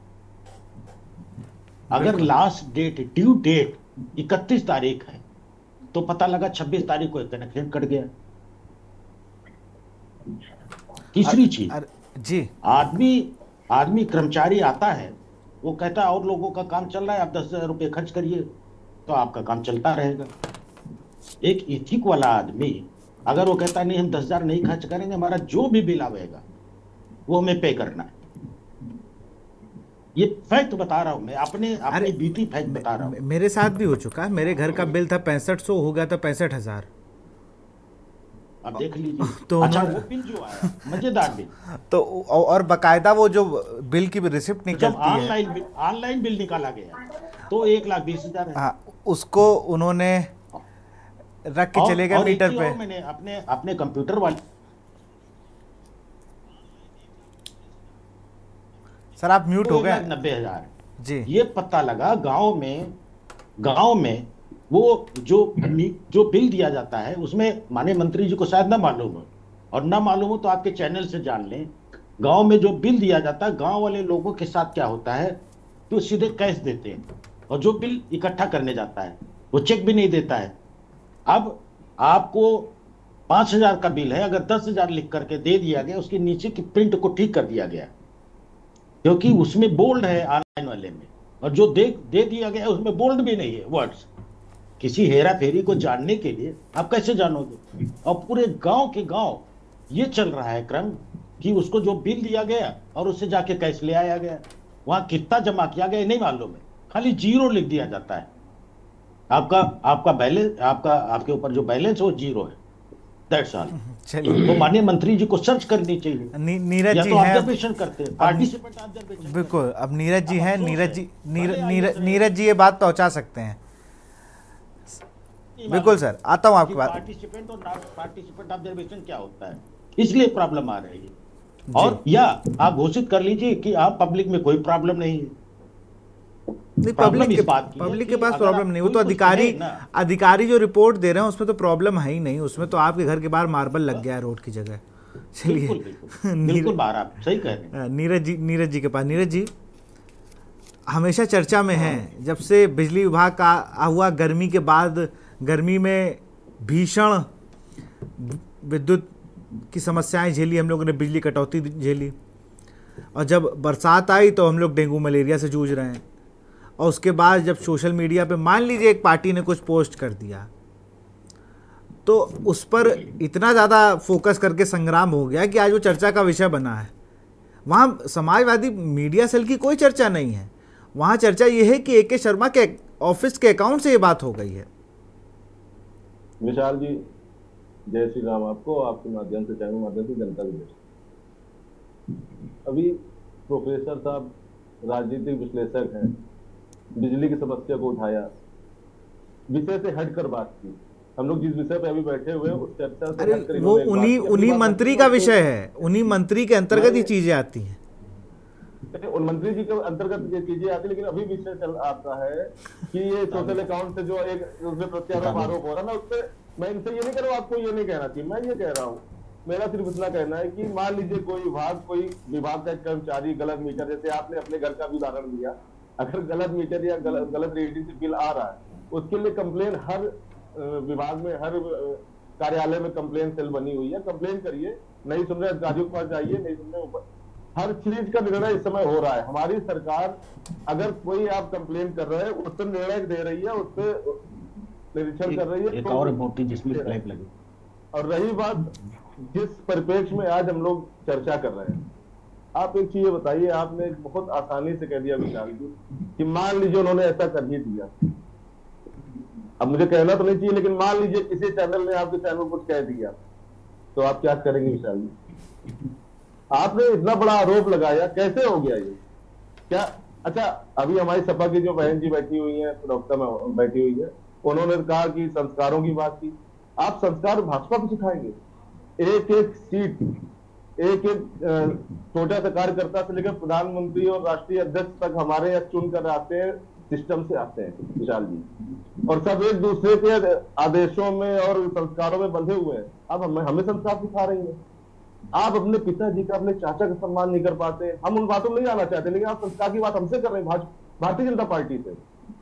अगर लास्ट डेट, ड्यू डेट इकतीस तारीख है तो पता लगा छब्बीस तारीख को कनेक्शन कट गया। तीसरी चीज जी, आदमी आदमी कर्मचारी आता है, वो कहता है और लोगों का काम चल रहा है, आप दस हजार रुपये खर्च करिए तो आपका काम चलता रहेगा। एक इथिक वाला आदमी अगर वो कहता है नहीं हम दस हजार नहीं खर्च करेंगे, हमारा जो भी बिल आएगा वो हमें पे करना है। ये फैक्ट बता रहा हूं मैं, अपने अपनी बीती फैक्ट बता रहा हूं। मेरे साथ भी हो चुका है। मेरे घर का बिल था पैंसठ सौ, हो गया था पैंसठ हजार। अब देख लीजिए। तो अच्छा, वो बिल जो आया मजेदार बिल, तो और बकायदा वो जो बिल की रिसिप्ट निकलती है, ऑनलाइन ऑनलाइन बिल निकाला गया तो एक लाख बीस हजार है। हाँ, उसको उन्होंने रख के चले गए मीटर पे। मैंने अपने अपने कंप्यूटर वाले सर आप म्यूट हो गए। नब्बे हजार जी। ये पता लगा गांव में गांव में वो जो जो बिल दिया जाता है उसमें माननीय मंत्री जी को शायद ना मालूम हो, और ना मालूम हो तो आपके चैनल से जान लें। गांव में जो बिल दिया जाता है, गांव वाले लोगों के साथ क्या होता है तो सीधे कैश देते हैं, और जो बिल इकट्ठा करने जाता है वो चेक भी नहीं देता है। अब आपको पांच हजार का बिल है, अगर दस हजार लिख करके दे दिया गया, उसके नीचे की प्रिंट को ठीक कर दिया गया क्योंकि उसमें बोल्ड है ऑनलाइन वाले में, और जो दे दे दिया गया उसमें बोल्ड भी नहीं है वर्ड्स। किसी हेरा फेरी को जानने के लिए आप कैसे जानोगे? और पूरे गांव के गांव ये चल रहा है क्रम कि उसको जो बिल दिया गया और उससे जाके कैश ले आया गया, वहां कितना जमा किया गया नहीं मालूम है, खाली जीरो लिख दिया जाता है। आपका आपका बैलेंस, आपका आपके ऊपर जो बैलेंस है वो जीरो है। That's all. चलिए, तो माननीय मंत्री जी को सर्च करनी चाहिए। नी, नीरज या जी तो हैं, ऑब्जर्वेशन करते हैं, पार्टिसिपेंट ऑब्जर्वेशन। बिल्कुल। अब नीरज जी अब हैं, अफसोस नीरज है। जी नीर, भले नीर, आइए सर। नीरज जी ये बात पहुंचा सकते हैं। बिल्कुल सर, आता हूं आपकी बात। पार्टिसिपेंट और नॉन पार्टिसिपेंट ऑब्जर्वेशन क्या होता है, इसलिए प्रॉब्लम आ रही है। और या आप घोषित कर लीजिए कि आप पब्लिक में कोई प्रॉब्लम नहीं है। नहीं, प्रॉब्लम पब्लिक इस के बात की है पब्लिक कि के पास अगर प्रॉब्लम आप नहीं, वो कोई तो कुछ अधिकारी कहे ना- अधिकारी जो रिपोर्ट दे रहे हैं उसमें तो प्रॉब्लम है ही नहीं। उसमें तो आपके घर के बाहर मार्बल लग गया है रोड की जगह। चलिए, बिल्कुल बिल्कुल बिल्कुल बाहर आप सही कह रहे हैं। नीरज जी नीरज जी के पास। नीरज जी हमेशा चर्चा में है, जब से बिजली विभाग का हुआ, गर्मी के बाद, गर्मी में भीषण विद्युत की समस्याएं झेली हम लोगों ने, बिजली कटौती झेली, और जब बरसात आई तो हम लोग डेंगू मलेरिया से जूझ रहे हैं। और उसके बाद जब सोशल मीडिया पे मान लीजिए एक पार्टी ने कुछ पोस्ट कर दिया तो उस पर इतना ज़्यादा फोकस करके संग्राम हो गया कि आज वो चर्चा का विषय बना है। वहाँ समाजवादी मीडिया सेल की कोई चर्चा नहीं है, वहाँ चर्चा ये है कि ए के शर्मा के ऑफिस के अकाउंट से ये बात हो गई है। विशाल जी, जय श्री राम। आपको, आपके माध्यम से, चैनल माध्यम से जनता को जय। अभी प्रोफेसर साहब राजनीतिक विश्लेषक हैं, बिजली की समस्या को उठाया, विषय से हटकर बात की। हम लोग जिस विषय पे अभी बैठे हुए हैं उस चर्चा से अरे हटकर वो इन्होंने एक बात उन्हीं की। अपनी उन्हीं बात मंत्री रखी का और विषय है, उन्हीं मंत्री के अंतर्गत ही चीजें आती हैं। उन मंत्री जी के अंतर्गत ये चीजें आती, लेकिन अभी विषय चल आता है कि ये सोशल अकाउंट से जो एक उसमें प्रत्यारोप आरोप हो रहा है ना, उससे मैं इनसे ये नहीं कह रहा हूँ, आपको ये नहीं कहना चाहिए, मैं ये कह रहा हूँ, मेरा सिर्फ इतना कहना है कि मान लीजिए कोई विभाग कोई विभाग का कर्मचारी गलत मीटर, जैसे आपने अपने घर का भी उदाहरण दिया, अगर गलत मीटर या गलत गलत रीडिंग से बिल आ रहा है, उसके लिए कंप्लेन हर विभाग में, हर कार्यालय में कंप्लेन सेल बनी हुई है। कंप्लेन करिए, नहीं सुन रहे अधिकारियों के पास जाइए, नहीं सुन रहे ऊपर, हर चीज का निर्णय इस समय हो रहा है। हमारी सरकार अगर कोई आप कंप्लेन कर रहे हैं उस पर निर्णय दे रही है, उस पर निरीक्षण कर रही है। एक और मोटी जिसमें फ्लैग लगे। और रही बात जिस परिप्रेक्ष्य में आज हम लोग चर्चा कर रहे हैं, आप एक चीज बताइए, आपने बहुत आसानी से कह दिया विशाल जी कि मान लीजिए उन्होंने ऐसा कर ही दिया। अब मुझे कहना तो नहीं चाहिए, लेकिन मान लीजिए किसी चैनल ने आपके चैनल कुछ कह दिया, तो आप क्या करेंगे विशाल जी? आपने इतना बड़ा आरोप लगाया, कैसे हो गया ये? क्या अच्छा, अभी हमारी सपा की जो बहन जी बैठी हुई है, प्रवक्ता में बैठी हुई है, उन्होंने कहा कि संस्कारों की बात की। आप संस्कार भाजपा को सिखाएंगे? एक एक सीट, एक एक छोटा सा कार्यकर्ता से लेकर प्रधानमंत्री और राष्ट्रीय अध्यक्ष तक हमारे यहाँ चुन कर आते हैं, सिस्टम से आते हैं विशाल जी, और सब एक दूसरे के आदेशों में और संस्कारों में बंधे हुए हैं। अब हमें हमें संस्कार सिखा रही है। आप अपने पिताजी का, अपने चाचा का सम्मान नहीं कर पाते। हम उन बातों में नहीं आना चाहते, लेकिन आप संस्कार की बात हमसे कर रहे हैं, भारतीय जनता पार्टी से।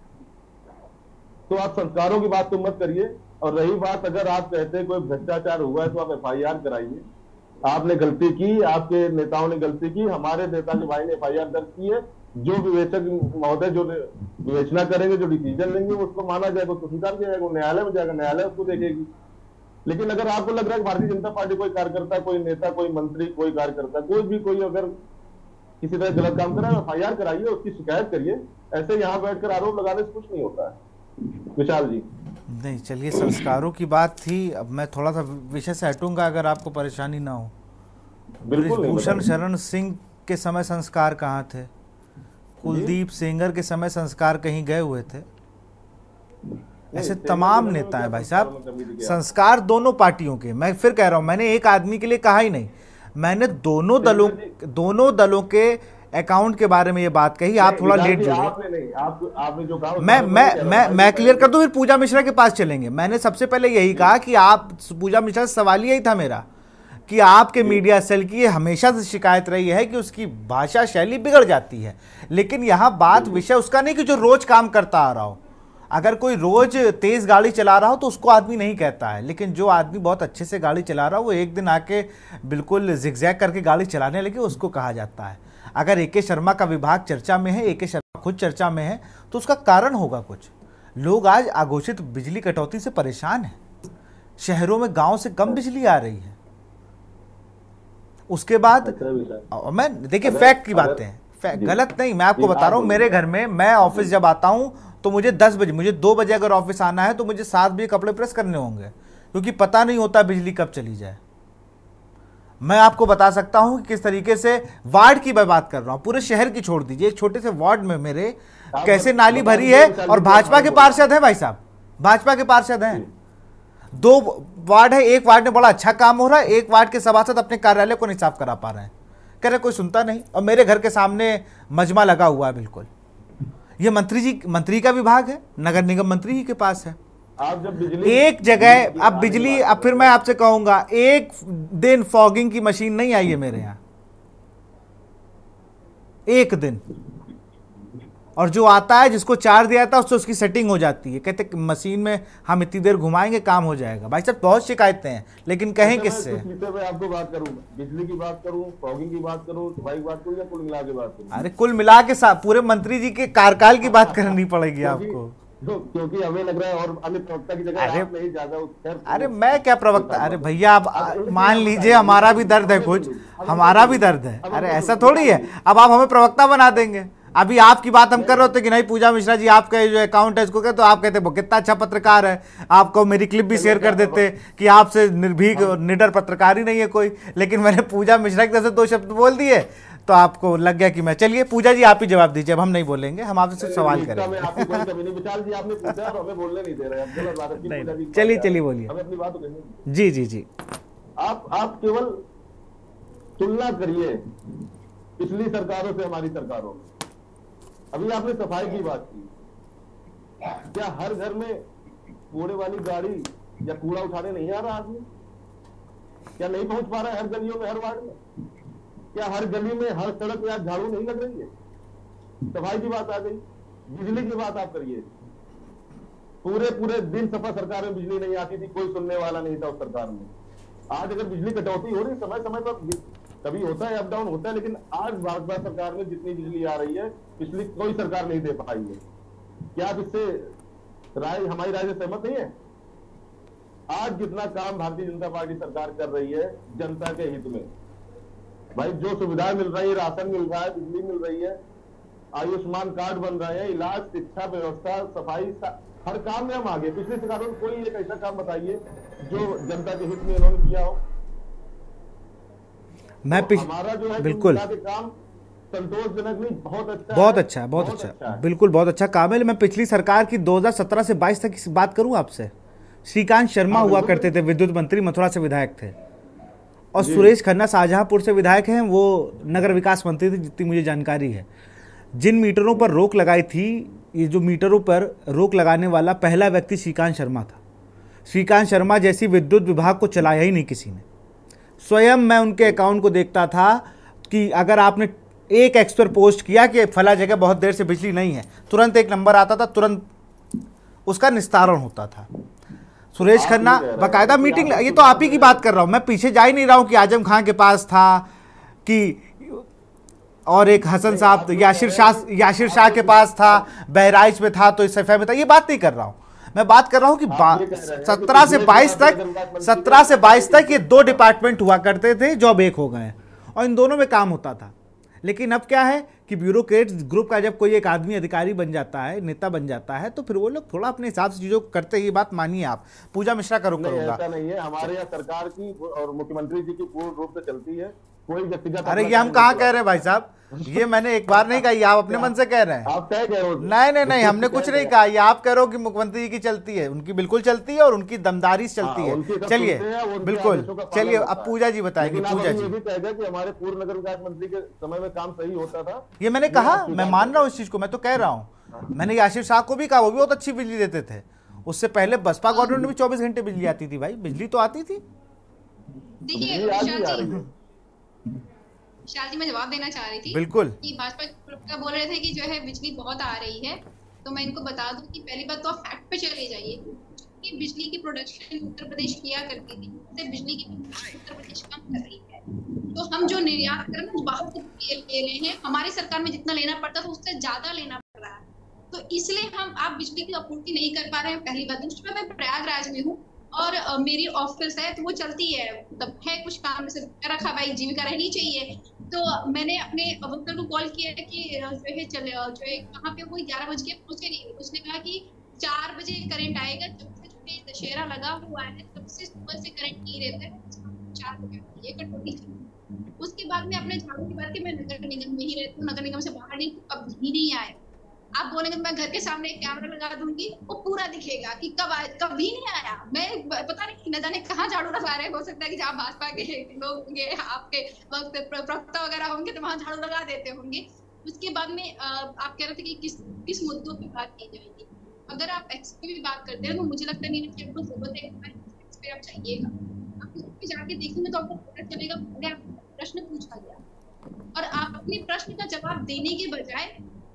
तो आप संस्कारों की बात तो मत करिए। और रही बात, अगर आप कहते हैं कोई भ्रष्टाचार हुआ है तो आप एफ आई आर कराइए। आपने गलती की, आपके नेताओं ने गलती की, हमारे नेता के भाई ने एफ आई आर दर्ज की है। जो विवेचक महोदय जो विवेचना करेंगे, जो डिसीजन लेंगे, उसको माना जाएगा, उसको स्वीकार किया जाएगा, न्यायालय में जाएगा, न्यायालय उसको देखेगी। लेकिन अगर आपको लग रहा है कि भारतीय जनता पार्टी कोई कार्यकर्ता, कोई नेता, कोई मंत्री, कोई कार्यकर्ता, कोई भी कोई अगर किसी तरह गलत काम कर रहा है, एफ आई आर कराइए, उसकी शिकायत करिए। ऐसे यहाँ बैठकर आरोप लगाने से कुछ नहीं होता है विशाल जी। नहीं, चलिए, संस्कारों की बात थी। अब मैं थोड़ा सा विषय से हटूंगा, अगर आपको परेशानी ना हो। भूषण शरण सिंह के समय संस्कार कहाँ थे? कुलदीप सेंगर के समय संस्कार कहीं गए हुए थे? ऐसे तमाम नेता हैं भाई साहब। संस्कार दोनों पार्टियों के, मैं फिर कह रहा हूं, मैंने एक आदमी के लिए कहा ही नहीं, मैंने दोनों दलों दोनों दलों के अकाउंट के बारे में ये बात कही। आप थोड़ा लेट जुड़े। आपने नहीं, आप, आपने जो कहा मैं मैं मैं मैं क्लियर कर दूं, फिर पूजा मिश्रा के पास चलेंगे। मैंने सबसे पहले यही कहा कि आप, पूजा मिश्रा से सवाल यही था मेरा कि आपके मीडिया सेल की हमेशा से शिकायत रही है कि उसकी भाषा शैली बिगड़ जाती है। लेकिन यहाँ बात विषय उसका नहीं कि जो रोज काम करता आ रहा हो। अगर कोई रोज तेज गाड़ी चला रहा हो तो उसको आदमी नहीं कहता है, लेकिन जो आदमी बहुत अच्छे से गाड़ी चला रहा हो, वो एक दिन आके बिल्कुल जिगजैग करके गाड़ी चलाने लगे, उसको कहा जाता है। अगर ए के शर्मा का विभाग चर्चा में है, ए के शर्मा खुद चर्चा में है, तो उसका कारण होगा कुछ। लोग आज अघोषित बिजली कटौती से परेशान हैं। शहरों में गांव से कम बिजली आ रही है। उसके बाद मैं देखिए फैक्ट की बातें हैं, फैक्ट गलत नहीं, मैं आपको बता रहा हूं। मेरे घर में मैं ऑफिस जब आता हूं तो मुझे दस बजे, मुझे दो बजे अगर ऑफिस आना है तो मुझे सात बजे कपड़े प्रेस करने होंगे, क्योंकि पता नहीं होता बिजली कब चली जाए। मैं आपको बता सकता हूं कि किस तरीके से वार्ड की मैं बात कर रहा हूं, पूरे शहर की छोड़ दीजिए, एक छोटे से वार्ड में मेरे कैसे नाली भरी है। और भाजपा के पार्षद हैं भाई साहब, भाजपा के पार्षद हैं। दो वार्ड है, एक वार्ड में बड़ा अच्छा काम हो रहा है, एक वार्ड के सभासद अपने कार्यालय को नहीं साफ करा पा रहे हैं, कह रहे कोई सुनता नहीं। और मेरे घर के सामने मजमा लगा हुआ है बिल्कुल। ये मंत्री जी, मंत्री का विभाग है, नगर निगम मंत्री ही के पास है। आप जब बिजली एक जगह अब बिजली, अब फिर मैं आपसे कहूंगा, एक दिन फॉगिंग की मशीन नहीं आई है मेरे यहां, एक दिन। और जो आता है, जिसको चार्ज दिया था, उससे उसकी सेटिंग हो जाती है, कहते मशीन में हम इतनी देर घुमाएंगे काम हो जाएगा। भाई साहब बहुत शिकायतें हैं, लेकिन कहें किससे? मैं आपको बात करूं, बिजली की बात करूं, फॉगिंग की बात करूं, सफाई की बात करूं, या कुल मिला के बात करूं? अरे कुल मिला के साथ पूरे मंत्री जी के कार्यकाल की बात करनी पड़ेगी आपको, क्योंकि हमें लग रहा है और अन्य प्रवक्ता की जगह अरे आप नहीं ज्यादा। अरे मैं क्या प्रवक्ता, अरे भैया आप मान लीजिए हमारा भी दर्द है, कुछ हमारा भी दर्द है। अरे ऐसा थोड़ी है अब आप हमें प्रवक्ता बना देंगे। अभी आपकी बात हम कर रहे थे कि नहीं पूजा मिश्रा जी आपका जो अकाउंट है इसको कहते, तो आप कहते वो कितना अच्छा पत्रकार है, आपको मेरी क्लिप भी शेयर कर देते कि आपसे निर्भीक निडर पत्रकार ही नहीं है कोई। लेकिन मैंने पूजा मिश्रा की तरफ से दो शब्द बोल दिए तो आपको लग गया कि मैं, चलिए पूजा जी आप ही जवाब दीजिए, अब हम नहीं बोलेंगे, हम आपसे सिर्फ सवाल करेंगे। चलिए चलिए बोलिए। जी जी जी। आप आप केवल तुलना करिए पिछली सरकारों से हमारी सरकारों में। अभी आपने सफाई की बात की, क्या हर घर में कूड़े वाली गाड़ी या कूड़ा उठाने नहीं आ रहा आदमी? क्या नहीं पहुंच पा रहा है हर गलियों में, हर वार्ड में? क्या हर गली में, हर सड़क पे आज झाड़ू नहीं लग रही है? सफाई की बात आ गई, बिजली की बात आप करिए। पूरे पूरे दिन सफा सरकार में बिजली नहीं आती थी, कोई सुनने वाला नहीं था उस सरकार में। आज अगर बिजली कटौती हो रही, समय समय पर कभी होता है, अप डाउन होता है, लेकिन आज भाजपा सरकार में जितनी बिजली आ रही है पिछली कोई सरकार नहीं दे पाई है। क्या आप इससे राय, हमारी राय से सहमत नहीं है? आज जितना काम भारतीय जनता पार्टी सरकार कर रही है जनता के हित में, भाई जो सुविधाएं मिल रही है, राशन मिल रहा है, बिजली मिल रही है, आयुष्मान कार्ड बन रहे हैं, इलाज, शिक्षा व्यवस्था, सफाई, हर काम में हम आगे। पिछली सरकारों में कोई एक ऐसा काम बताइए जो जनता के हित में इन्होंने किया हो। मैं तो हमारा जो है बिल्कुल काम संतोषजनक नहीं, बहुत अच्छा बहुत अच्छा बहुत, बहुत अच्छा, अच्छा बिल्कुल बहुत अच्छा काम है। मैं पिछली सरकार की दो हज़ार सत्रह से बाईस तक की बात करूं आपसे, श्रीकांत शर्मा हुआ करते थे, विद्युत मंत्री, मथुरा से विधायक थे, और सुरेश खन्ना शाहजहांपुर से विधायक हैं, वो नगर विकास मंत्री थे जितनी मुझे जानकारी है। जिन मीटरों पर रोक लगाई थी, ये जो मीटरों पर रोक लगाने वाला पहला व्यक्ति श्रीकांत शर्मा था। श्रीकांत शर्मा जैसी विद्युत विभाग को चलाया ही नहीं किसी ने। स्वयं मैं उनके अकाउंट को देखता था कि अगर आपने एक एक्स पर पोस्ट किया कि फला जगह बहुत देर से बिजली नहीं है, तुरंत एक नंबर आता था, तुरंत उसका निस्तारण होता था। सुरेश खन्ना बाकायदा मीटिंग, ये तो आप ही की बात कर रहा हूं, मैं पीछे जा ही नहीं रहा हूं कि आजम खान के पास था कि और एक हसन साहब याशिर शाह याशिर शाह के पास था, बहराइच में था तो इस सफे में था, ये बात नहीं कर रहा हूं। मैं बात कर रहा हूं कि सत्रह से बाईस तक सत्रह से बाईस तक ये दो डिपार्टमेंट हुआ करते थे जो अब एक हो गए हैं, और इन दोनों में काम होता था। लेकिन अब क्या है कि ब्यूरोक्रेट ग्रुप का जब कोई एक आदमी अधिकारी बन जाता है, नेता बन जाता है, तो फिर वो लोग थोड़ा अपने हिसाब से चीजों को करते हैं। ये बात मानिए आप। पूजा मिश्रा का रुख करूंगा। ऐसा नहीं है, हमारे यहाँ सरकार की और मुख्यमंत्री जी की पूर्ण रूप से चलती है, कोई व्यक्तिगत। अरे ये हम कहाँ कह रहे हैं भाई साहब, ये मैंने एक बार नहीं कही, आप अपने मन से कह रहे हैं। आप क्या कह रहे हो? नहीं नहीं नहीं, हमने कुछ नहीं कहा, ये आप कह रहे हो कि मुख्यमंत्री जी की चलती है, उनकी बिल्कुल चलती है और उनकी दमदारी से चलती है। चलिए बिल्कुल, चलिए अब पूजा जी बताएंगे। पूजा जी भी कहेगा कि हमारे पूर्व नगर विकास मंत्री के समय में काम सही होता था, ये मैंने कहा, मैं मान रहा हूँ इस चीज को, मैं तो कह रहा हूँ। मैंने याशिर शाह को भी कहा, वो भी बहुत अच्छी बिजली देते थे। उससे पहले बसपा गवर्नमेंट में भी चौबीस घंटे बिजली आती थी भाई, बिजली तो आती थी। देखिए विशाल जी, विशाल जी मैं जवाब देना चाह रही थी बिल्कुल कि भाजपा प्रवक्ता बोल रहे थे कि जो है बिजली बहुत आ रही है, तो मैं इनको बता दूं कि पहली बात तो आप फैक्ट पे चले जाइए कि बिजली की प्रोडक्शन उत्तर प्रदेश किया करती थी, इससे बिजली की उत्तर प्रदेश कम कर रही है। तो हम जो निर्यात कर रहे हैं बाहर से ले रहे हैं, हमारी सरकार में जितना लेना पड़ता था उससे ज्यादा लेना पड़ रहा है। तो इसलिए हम आप बिजली की आपूर्ति नहीं कर पा रहे हैं, पहली बात। दूसरी बात, मैं प्रयागराज में हूँ और अ, मेरी ऑफिस है तो वो चलती है, मतलब है कुछ काम से रखा भाई, जीविका रहनी चाहिए। तो मैंने अपने वकील को कॉल किया कि अ, जो है चले अ, जो है कहाँ पे, वो ग्यारह बजे के पहुंचे नहीं। उसने कहा कि चार बजे करंट आएगा, जब से जो है दशहरा लगा हुआ है तब से सुबह से करंट नहीं रहता है, चार बजे ये कटौती थी। उसके बाद में अपने झाड़ू की बात की, मैं नगर निगम में ही रहती हूँ, नगर निगम से बाहर नहीं, कभी नहीं आए। आप बोलेंगे मैं घर के सामने एक कैमरा लगा दूंगी, वो पूरा दिखेगा कि कब आया, कभी नहीं आया। मैं पता नहीं न जाने कहाँ झाड़ू लगा रहे, हो सकता है कि जहाँ भाजपा के लोग होंगे, आपके वक्त प्रवक्ता वगैरह होंगे तो वहां झाड़ू लगा देते होंगे। उसके बाद में आप कह रहे थे कि किस किस मुद्दों पर बात की जाएगी। अगर आप एक्स की बात करते हैं तो मुझे लगता नहीं है कि आपको जरूरत है पे आप जाइएगा, आप उस पे जाके देखेंगे तो आपको पता चलेगा पहले आपको प्रश्न पूछा गया और आप अपने प्रश्न का जवाब देने के बजाय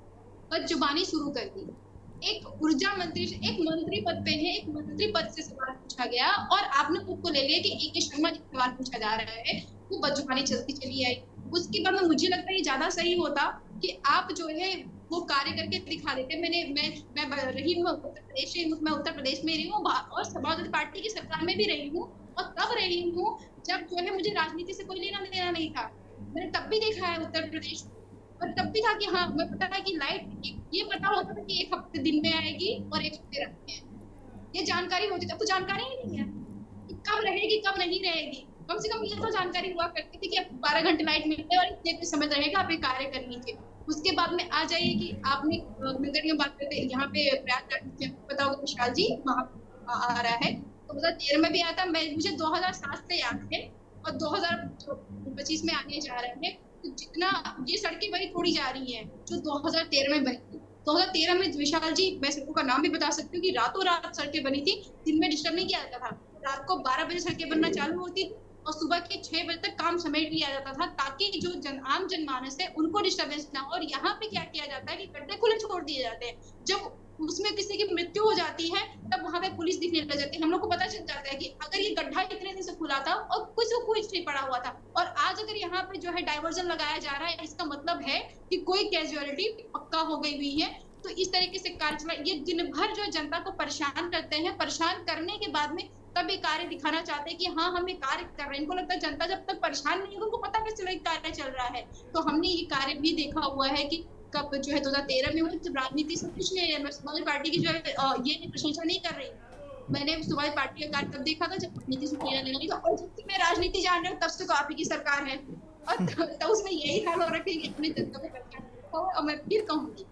बदजुबानी शुरू कर दी। एक ऊर्जा मंत्री, एक मंत्री पद पे है, एक मंत्री पद से सवाल पूछा गया और आपने खुद को ले लिया कि ए के शर्मा जी सवाल पूछा जा रहा है, वो बदजुबानी चलती चली आई। उसके बाद में मुझे लगता है ये ज्यादा सही होता कि आप जो है वो कार्य करके दिखा देते। मैंने मैं मैं रही हूँ उत्तर प्रदेश में, मैं उत्तर प्रदेश में रही हूँ और समाजवादी पार्टी की सरकार में भी रही हूँ और तब रही हूँ जब जो है मुझे राजनीति से कोई लेना देना नहीं था। मैंने तब भी देखा है उत्तर प्रदेश और तब भी था कि हाँ मैं पता था कि लाइट, ये पता होता था कि एक हफ्ते दिन में आएगी और एक हफ्ते रात में आएगी, ये जानकारी होती। तब तो जानकारी ही नहीं है कि कब रहेगी कब नहीं रहेगी। कम से कम ये तो जानकारी हुआ करती थी कि अब बारह घंटे लाइट मिलते हैं और इतने समय रहेगा, आप एक कार्य कर लीजिए। उसके बाद में आ जाइए कि आपने नगर निगम बात करते हैं, यहाँ पे प्रयागराज पता होगा विशाल जी वहाँ आ रहा है, तो दो हजार तेरह में भी आया था। मैं मुझे दो हजार सात से याद है और दो हजार पच्चीस में आने जा रहे हैं। तो जितना ये सड़कें बड़ी थोड़ी जा रही है जो दो हजार तेरह में बनी थी। दो हजार तेरह में विशाल जी, मैं सड़कों का नाम भी बता सकती हूँ कि रातों रात सड़कें बनी थी, दिन में डिस्टर्ब नहीं किया जाता था। रात को बारह बजे सड़कें बनना चालू होती थी और सुबह के छह बजे तक काम समेट लिया जाता था ताकि जो जन आम जनमानस है उनको डिस्टर्बेंस ना हो। और यहाँ पे क्या किया जाता है कि गड्ढे खुले छोड़ दिए जाते हैं। जब उसमें किसी की मृत्यु हो जाती है तब वहां पे पुलिस दिखने लग जाती है। हम लोग को पता चल जाता है कि अगर ये गड्ढा इतने दिन से खुला था और कुछ को कुछ नहीं पड़ा हुआ था और आज अगर यहाँ पे जो है डाइवर्जन लगाया जा रहा है, इसका मतलब है कि कोई कैजुअलिटी पक्का हो गई हुई है। तो इस तरीके से कार्य चला, ये दिन भर जो जनता को परेशान करते हैं। परेशान करने के बाद में तब ये कार्य दिखाना चाहते हैं कि हाँ हम ये कार्य कर रहे हैं। इनको लगता है जनता जब तक परेशान नहीं होगी उनको पता कैसे चलेगा कार्य चल रहा है। तो हमने ये कार्य भी देखा हुआ है कि कब जो है दो हजार तेरह में हुई, जब राजनीति से कुछ नहीं है। मैं समाजवादी पार्टी की जो है ये प्रशंसा नहीं कर रही, मैंने समाजवादी पार्टी का कार्य तब देखा था जब राजनीति से लेना देना नहीं था। और जब मैं राजनीति जान रही हूँ तब से तो आप ही की सरकार है और तब उसमें यही हाल हो रखा है कि अपनी जनता को परेशान रखा हुआ। और मैं फिर कहूंगी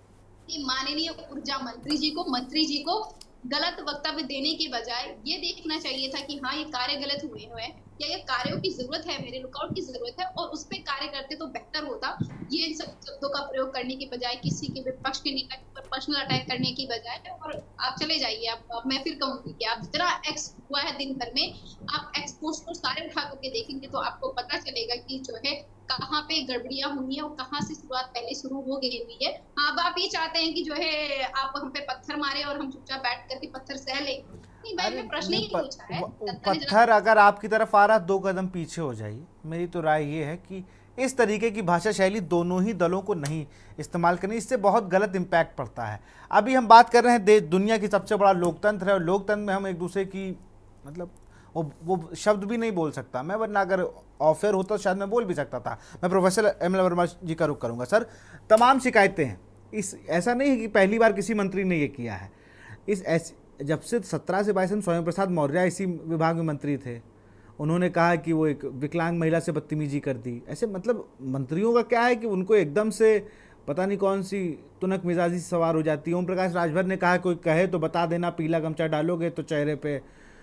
कि माननीय ऊर्जा मंत्री जी को मंत्री जी को गलत वक्तव्य देने के बजाय ये देखना चाहिए था कि हाँ ये कार्य गलत हुए हुए हैं या ये कार्यों की जरूरत है, मेरे लुकआउट की जरूरत है, और उस पर कार्य करते तो बेहतर होता। ये इन सब शब्दों का प्रयोग करने के बजाय, किसी के विपक्ष के नेता पर पर्सनल अटैक करने की बजाय, और आप चले जाइए। आप, मैं फिर कहूंगी कि आप जितना एक्स हुआ है दिन भर में, आप एक्स पोस्ट को सारे उठा करके देखेंगे तो आपको पता चलेगा कि जो है कहाँ पे गड़बड़ियां हुई है और कहाँ से शुरुआत पहले शुरू हो गई हुई है। हाँ, अब आप ये चाहते हैं कि जो है आप हम पे पत्थर मारे और हम चुपचाप बैठ करके पत्थर सह लें। नहीं, मैंने प्रश्न ही पूछा है। पत्थर अगर आपकी तरफ आ रहा दो कदम पीछे हो जाइए। मेरी तो राय ये है कि इस तरीके की भाषा शैली दोनों ही दलों को नहीं इस्तेमाल करनी, इससे बहुत गलत इम्पैक्ट पड़ता है। अभी हम बात कर रहे हैं देश दुनिया की सबसे बड़ा लोकतंत्र है और लोकतंत्र में हम एक दूसरे की मतलब वो वो शब्द भी नहीं बोल सकता मैं, वरना अगर ऑफर होता तो शायद मैं बोल भी सकता था। मैं professor M L Verma ji का रुख करूंगा। सर, तमाम शिकायतें हैं, इस ऐसा नहीं है कि पहली बार किसी मंत्री ने ये किया है। इस ऐसे जब से सत्रह से बाईस में स्वयं प्रसाद मौर्य इसी विभाग में मंत्री थे, उन्होंने कहा कि वो एक विकलांग महिला से बदतमीजी कर दी। ऐसे मतलब मंत्रियों का क्या है कि उनको एकदम से पता नहीं कौन सी तुनक मिजाजी सवार हो जाती है। ओम प्रकाश राजभर ने कहा कोई कहे तो बता देना, पीला गमछा डालोगे तो चेहरे पे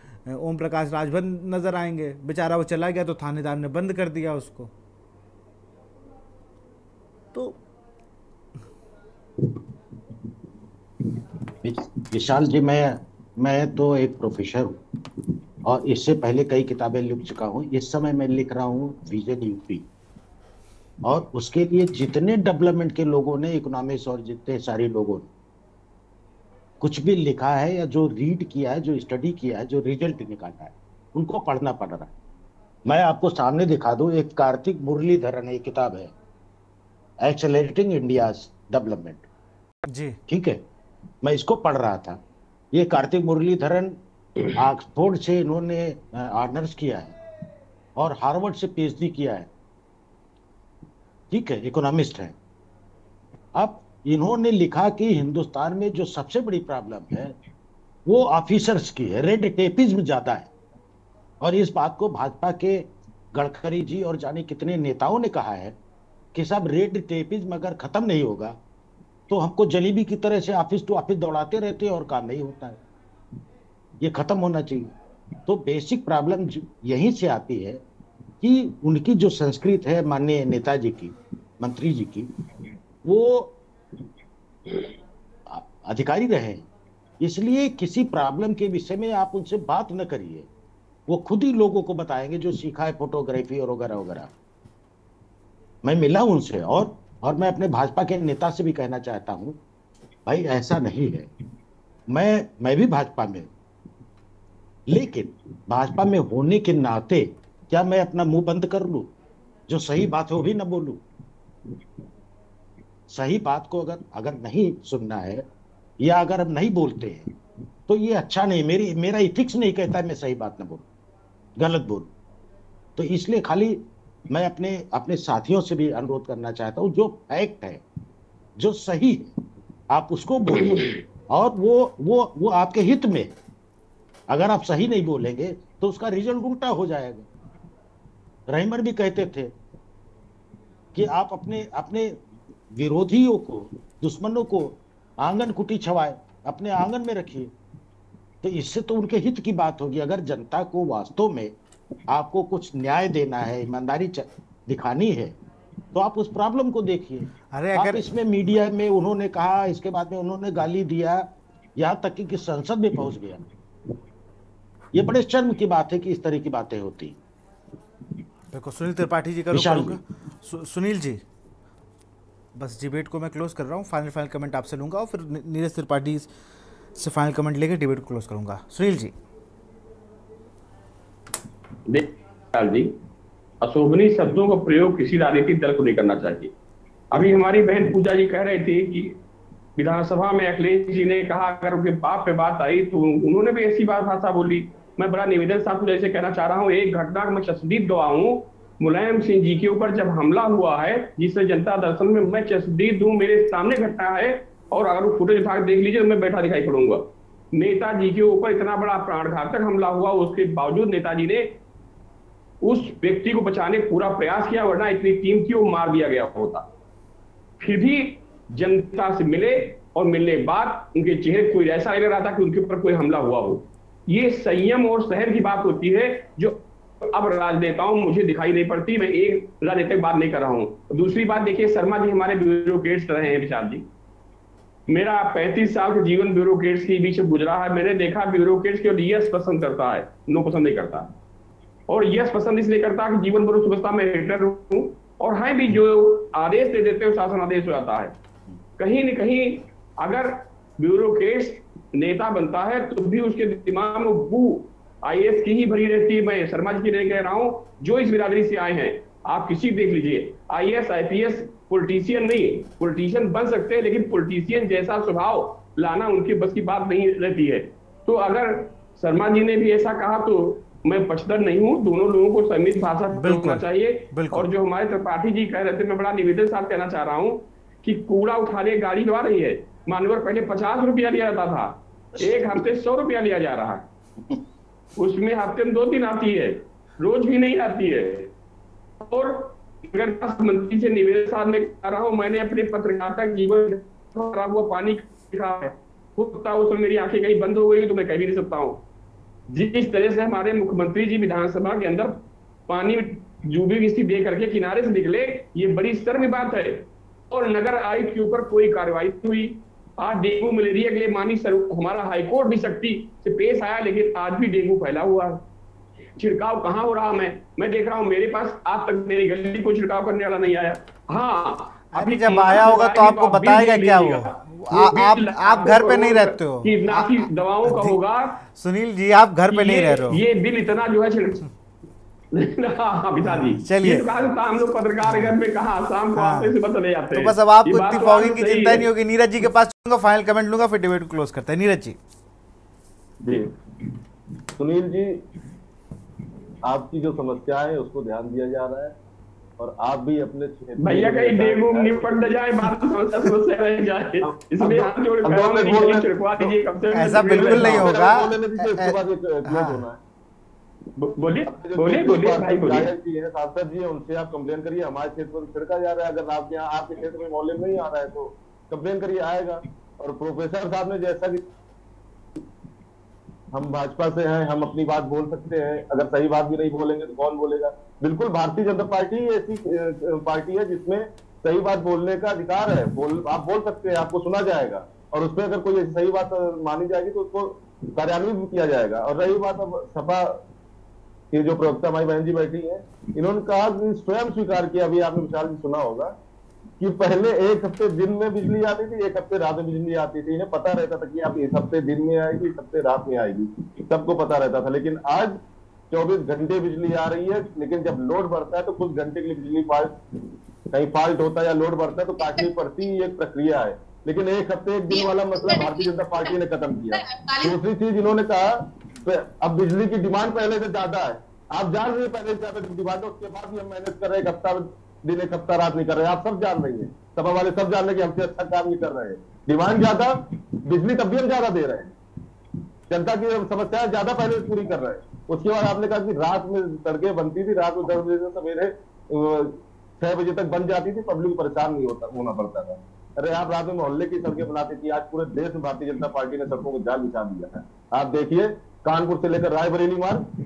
ओम प्रकाश राजभर नजर आएंगे। बेचारा वो चला गया तो थानेदार ने बंद कर दिया उसको। तो विशाल जी, मैं मैं तो एक प्रोफेसर हूँ और इससे पहले कई किताबें लिख चुका हूँ। इस समय मैं लिख रहा हूँ विजन यूपी, और उसके लिए जितने डेवलपमेंट के लोगों ने, इकोनॉमिक्स और जितने सारे लोगों ने कुछ भी लिखा है या जो रीड किया है, जो स्टडी किया है, जो रिजल्ट निकाला है, उनको पढ़ना पड़ रहा है। मैं आपको सामने दिखा दूं, एक कार्तिक मुरलीधरन एक किताब है, एक्सेलरेटिंग इंडियाज डेवलपमेंट। जी ठीक है, मैं इसको पढ़ रहा था। ये कार्तिक मुरलीधरन ऑक्सफोर्ड से इन्होंने ऑनर्स किया है और हार्वर्ड से पीएचडी किया है, ठीक है, इकोनॉमिस्ट है। अब इन्होंने लिखा कि हिंदुस्तान में जो सबसे बड़ी प्रॉब्लम है वो ऑफिसर्स की है, रेड टेपिज्म ज्यादा है। और इस बात को भाजपा के गडकरी जी और जाने कितने नेताओं ने कहा है कि सब रेड टेपिज्म अगर खत्म नहीं होगा तो हमको जलेबी की तरह से ऑफिस टू ऑफिस दौड़ाते रहते हैं और काम नहीं होता है, ये खत्म होना चाहिए। तो बेसिक प्रॉब्लम यहीं से आती है कि उनकी जो संस्कृत है माननीय नेताजी की, मंत्री जी की, वो अधिकारी रहे, इसलिए किसी प्रॉब्लम के विषय में आप उनसे बात न करिए, वो खुद ही लोगों को बताएंगे जो सीखा है फोटोग्राफी और वगैरह वगैरह। मैं मिला उनसे और और मैं अपने भाजपा के नेता से भी कहना चाहता हूं, भाई ऐसा नहीं है। मैं मैं भी भाजपा में, लेकिन भाजपा में होने के नाते क्या मैं अपना मुंह बंद कर लूं? जो सही बात है वो भी ना बोलूं? सही बात को अगर अगर नहीं सुनना है या अगर हम नहीं बोलते हैं तो ये अच्छा नहीं, मेरी मेरा इथिक्स नहीं कहता मैं सही बात ना बोलूं, गलत बोलूं। तो इसलिए खाली मैं अपने अपने साथियों से भी अनुरोध करना चाहता हूं, जो फैक्ट है, जो सही है, आप उसको बोलिए और वो वो वो आपके हित में। अगर आप सही नहीं बोलेंगे तो उसका रिजल्ट उल्टा हो जाएगा। रहीमर भी कहते थे कि आप अपने अपने विरोधियों को, दुश्मनों को आंगन कुटी छवाए, अपने आंगन में रखिए, तो इससे तो उनके हित की बात होगी। अगर जनता को वास्तव में आपको कुछ न्याय देना है, ईमानदारी दिखानी है, तो आप उस प्रॉब्लम को देखिए। अरे आप अगर इसमें मीडिया में उन्होंने कहा, इसके बाद में उन्होंने गाली दिया, यहाँ तक कि, कि संसद में पहुंच गया। ये बड़े शर्म की बात है कि इस तरह की बातें होती। देखो सुनील त्रिपाठी जी का रुख करूंगा। सु, सुनील जी, बस डिबेट को मैं क्लोज कर रहा हूँ, फाइनल फाइनल कमेंट आपसे लूंगा और फिर नीरज त्रिपाठी से फाइनल कमेंट लेकर डिबेट को क्लोज करूंगा। सुनील जी। जी, अशोभनीय शब्दों का प्रयोग किसी राजनीतिक दल को नहीं करना चाहिए। अभी हमारी बहन पूजा जी कह रहे थे कि विधानसभा में अखिलेश जी ने कहा अगर उनके बाप पे बात आई तो उन्होंने भी ऐसी बात भाषा बोली। मैं बड़ा निवेदन साहब को जैसे कहना चाह रहा हूँ, एक घटना में चश्मदीद गवाह हूँ। मुलायम सिंह जी के ऊपर जब हमला हुआ है, जिससे जनता दर्शन में मैं चश्मदीद हूँ, मेरे सामने घटना है, और अगर वो फुटेज उठा देख लीजिए तो मैं बैठा दिखाई पड़ूंगा। नेताजी के ऊपर इतना बड़ा प्राणघातक हमला हुआ, उसके बावजूद नेताजी ने उस व्यक्ति को बचाने पूरा प्रयास किया, वरना इतनी कीमती वो मार दिया गया होता। फिर भी जनता से मिले और मिलने के बाद उनके चेहरे कोई ऐसा नहीं लग रहा था कि उनके ऊपर कोई हमला हुआ हो। ये संयम और सहन की बात होती है जो अब राजनेताओं मुझे दिखाई नहीं पड़ती। मैं एक राजनीतिक बात नहीं कर रहा हूं। दूसरी बात देखिए, शर्मा जी हमारे ब्यूरोक्रेट्स रहे हैं। विशाल जी, मेरा पैंतीस साल का जीवन ब्यूरोक्रेट्स के बीच गुजरा है। मैंने देखा ब्यूरोक्रेट्स केवल यस पसंद करता है, नो पसंद नहीं करता। और यस पसंद इसलिए करता कि जीवन भर समझता मैं हिटलर हूं, और है भी जो आदेश दे देते हो शासन आदेश हो जाता है। कहीं न कहीं अगर ब्यूरोक्रेट्स नेता बनता है तो भी उसके दिमाग में बू आईएएस की ही भरी रहती है। मैं शर्मा जी की नहीं कह रहा हूं, जो इस बिरादरी से आए हैं, आप किसी देख लीजिए, आईएएस आईपीएस पॉलिटिशियन नहीं, पॉलिटिशियन बन सकते हैं, लेकिन पॉलिटिशियन जैसा स्वभाव लाना उनके बस की बात नहीं रहती है। तो अगर शर्मा जी ने भी ऐसा कहा तो मैं पक्षधर नहीं हूं। दोनों लोगों को संमित भाषा बोलना चाहिए। और जो हमारे त्रिपाठी जी कह रहे थे, मैं बड़ा निवेदन साथ कहना चाह रहा हूं कि कूड़ा उठाने गाड़ी आ रही है, मानवर पहले पचास रुपया लिया जाता था, एक हफ्ते सौ रुपया लिया जा रहा है। उसमें हफ्ते में दो दिन आती है, रोज भी नहीं आती है। और अगर मंत्री से निवेदन साथ में कर रहा हूँ, मैंने अपने पत्रकारिता जीवन खराब हुआ पानी लिखा है, उसमें मेरी आंखें कहीं बंद हो गई तो मैं कह भी नहीं सकता हूँ। जिस तरह से हमारे मुख्यमंत्री जी विधानसभा के अंदर पानी जूबी की दे करके किनारे से निकले, ये बड़ी शर्म की बात है। और नगर आयुक्त के ऊपर कोई कार्रवाई हुई। आज डेंगू मलेरिया के लिए मानी हमारा हाईकोर्ट भी सख्ती से पेश आया, लेकिन आज भी डेंगू फैला हुआ है। छिड़काव कहाँ हो रहा? मैं मैं देख रहा हूँ, मेरे पास आज तक मेरी गली को छिड़काव करने वाला नहीं आया। हाँ, अभी जब आया होगा तो आपको बताएगा क्या वो। आप आप घर पे नहीं रहते हो, कीटनाशी दवाओं का होगा। सुनील जी, आप घर पे नहीं रह रहे हो। ये बिल इतना जो है हाँ विशाल जी, चलिए। ये तो कहा था हम लोग पत्रकार घर में कहा शाम को आते से चले जाते तो हैं। बस अब आपको ये बात इतनी तो फॉगिंग आपकी की सही चिंता है। नहीं होगी। नीरज जी के पास चलूंगा, फाइनल कमेंट लूंगा, फिर डिबेट को क्लोज करते हैं। नीरज जी। जी सुनील जी, आपकी जो समस्या है उसको ध्यान दिया जा रहा है और आप भी अपने क्षेत्र भैया में कहीं कार्य डेंगू कर- निपट न जाए, बात समस्या समस्या रह जाए, अब- इसलिए अब- हाथ जोड़ अब कर दो मिनट रहा हूं, बोलने- छिड़कवा दीजिए कम से कम। ऐसा बिल्कुल नहीं होगा। बोलने दीजिए, उसके बाद एक क्लोज हाँ। होना है। बो- बोलिए अपने जो बोलिए क्षेत्र बोलिए में भाई बोलिए। विधायक जी हैं, सांसद जी हैं, उनसे आप कंप्लेन करिए। हमारे क्षेत्र में छिड़का जा रहा है, अगर आपके यहाँ आपके क्षेत्र में मोहल्ले में नहीं आ रहा है तो कंप्लेन करिए, आएगा। और प्रोफेसर साहब ने जैसा कि हम भाजपा से हैं, हम अपनी बात बोल सकते हैं, अगर सही बात भी नहीं बोलेंगे तो कौन बोलेगा। बिल्कुल, भारतीय जनता पार्टी ऐसी अ, पार्टी है जिसमें सही बात बोलने का अधिकार है। बोल आप बोल सकते हैं, आपको सुना जाएगा और उसमें अगर कोई ऐसी सही बात मानी जाएगी तो उसको कार्यान्वित भी किया जाएगा। और रही बात अब सपा ये जो प्रवक्ता हमारी बहन जी बैठी है, इन्होंने कहा कि स्वयं स्वीकार किया, अभी आपने विशाल जी सुना होगा कि पहले एक हफ्ते दिन में बिजली आती थी, एक हफ्ते रात में बिजली आती थी। इन्हें पता रहता था कि आप इस हफ्ते दिन में आएगी, इस हफ्ते रात में आएगी, सबको पता रहता था। लेकिन आज चौबीस घंटे बिजली आ रही है, लेकिन जब लोड बढ़ता है तो कुछ घंटे के लिए बिजली फाल्ट कहीं फाल्ट होता है या लोड बढ़ता है तो काटनी पड़ती है, एक प्रक्रिया है। लेकिन एक हफ्ते एक दिन वाला मसला भारतीय जनता पार्टी ने खत्म किया। दूसरी चीज इन्होंने कहा अब बिजली की डिमांड पहले से ज्यादा है। आप जान रहे हैं पहले से ज्यादा डिमांड है, उसके बाद भी हम मैनेज कर रहे हैं, एक हफ्ता दिन एक हफ्ता रात नहीं कर रहे हैं। आप सब जान रही हैं, सभा वाले सब जान रहे हैं कि हमसे अच्छा काम नहीं कर रहे हैं। डिमांड ज्यादा, बिजली तब भी हम ज्यादा दे रहे हैं, जनता की समस्याएं ज्यादा पहले पूरी कर रहे हैं। उसके बाद आपने कहा कि रात में सड़कें बनती थी, रात में दस बजे से सवेरे छह बजे तक बन जाती थी, पब्लिक परेशान नहीं होता होना पड़ता था। अरे आप रात में मोहल्ले की सड़कें बनाती थी, आज पूरे देश में भारतीय जनता पार्टी ने सड़कों को जाल बिछा दिया है। आप देखिए कानपुर से लेकर रायबरेली मार्ग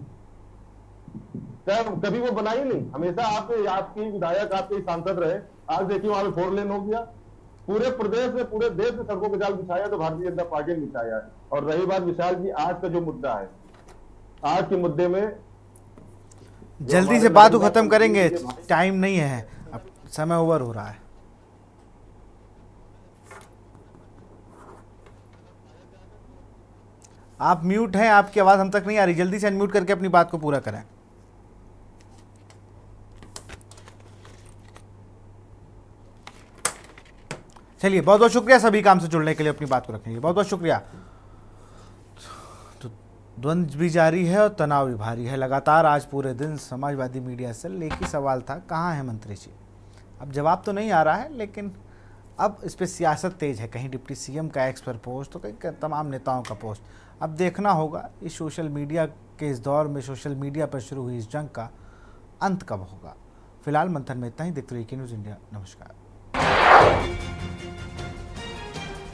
कभी वो बना ही नहीं, हमेशा आपके आपकी विधायक आपके सांसद रहे। आज देखिए वहां पे फोर लेन हो गया। पूरे प्रदेश में पूरे देश में सड़कों को जाल बिछाया तो भारतीय जनता पार्टी ने बिछाया है। और रही बात विशाल जी आज का जो मुद्दा है, आज के मुद्दे में जल्दी से बात को खत्म करेंगे, टाइम नहीं है, अब समय ओवर हो रहा है। आप म्यूट हैं, आपकी आवाज हम तक नहीं आ रही, जल्दी से अनम्यूट करके अपनी बात को पूरा करें। चलिए, बहुत बहुत शुक्रिया सभी काम से जुड़ने के लिए, अपनी बात को रखने के लिए बहुत बहुत शुक्रिया। तो द्वंद्व भी जारी है और तनाव भी भारी है लगातार। आज पूरे दिन समाजवादी मीडिया से एक ही सवाल था, कहाँ है मंत्री जी। अब जवाब तो नहीं आ रहा है, लेकिन अब इस पर सियासत तेज है, कहीं डिप्टी सीएम का एक्स पर पोस्ट तो कहीं तमाम नेताओं का पोस्ट। अब देखना होगा इस सोशल मीडिया के इस दौर में सोशल मीडिया पर शुरू हुई इस जंग का अंत कब होगा। फिलहाल मंथन में इतना ही। देखते रहिए न्यूज़ इंडिया। नमस्कार।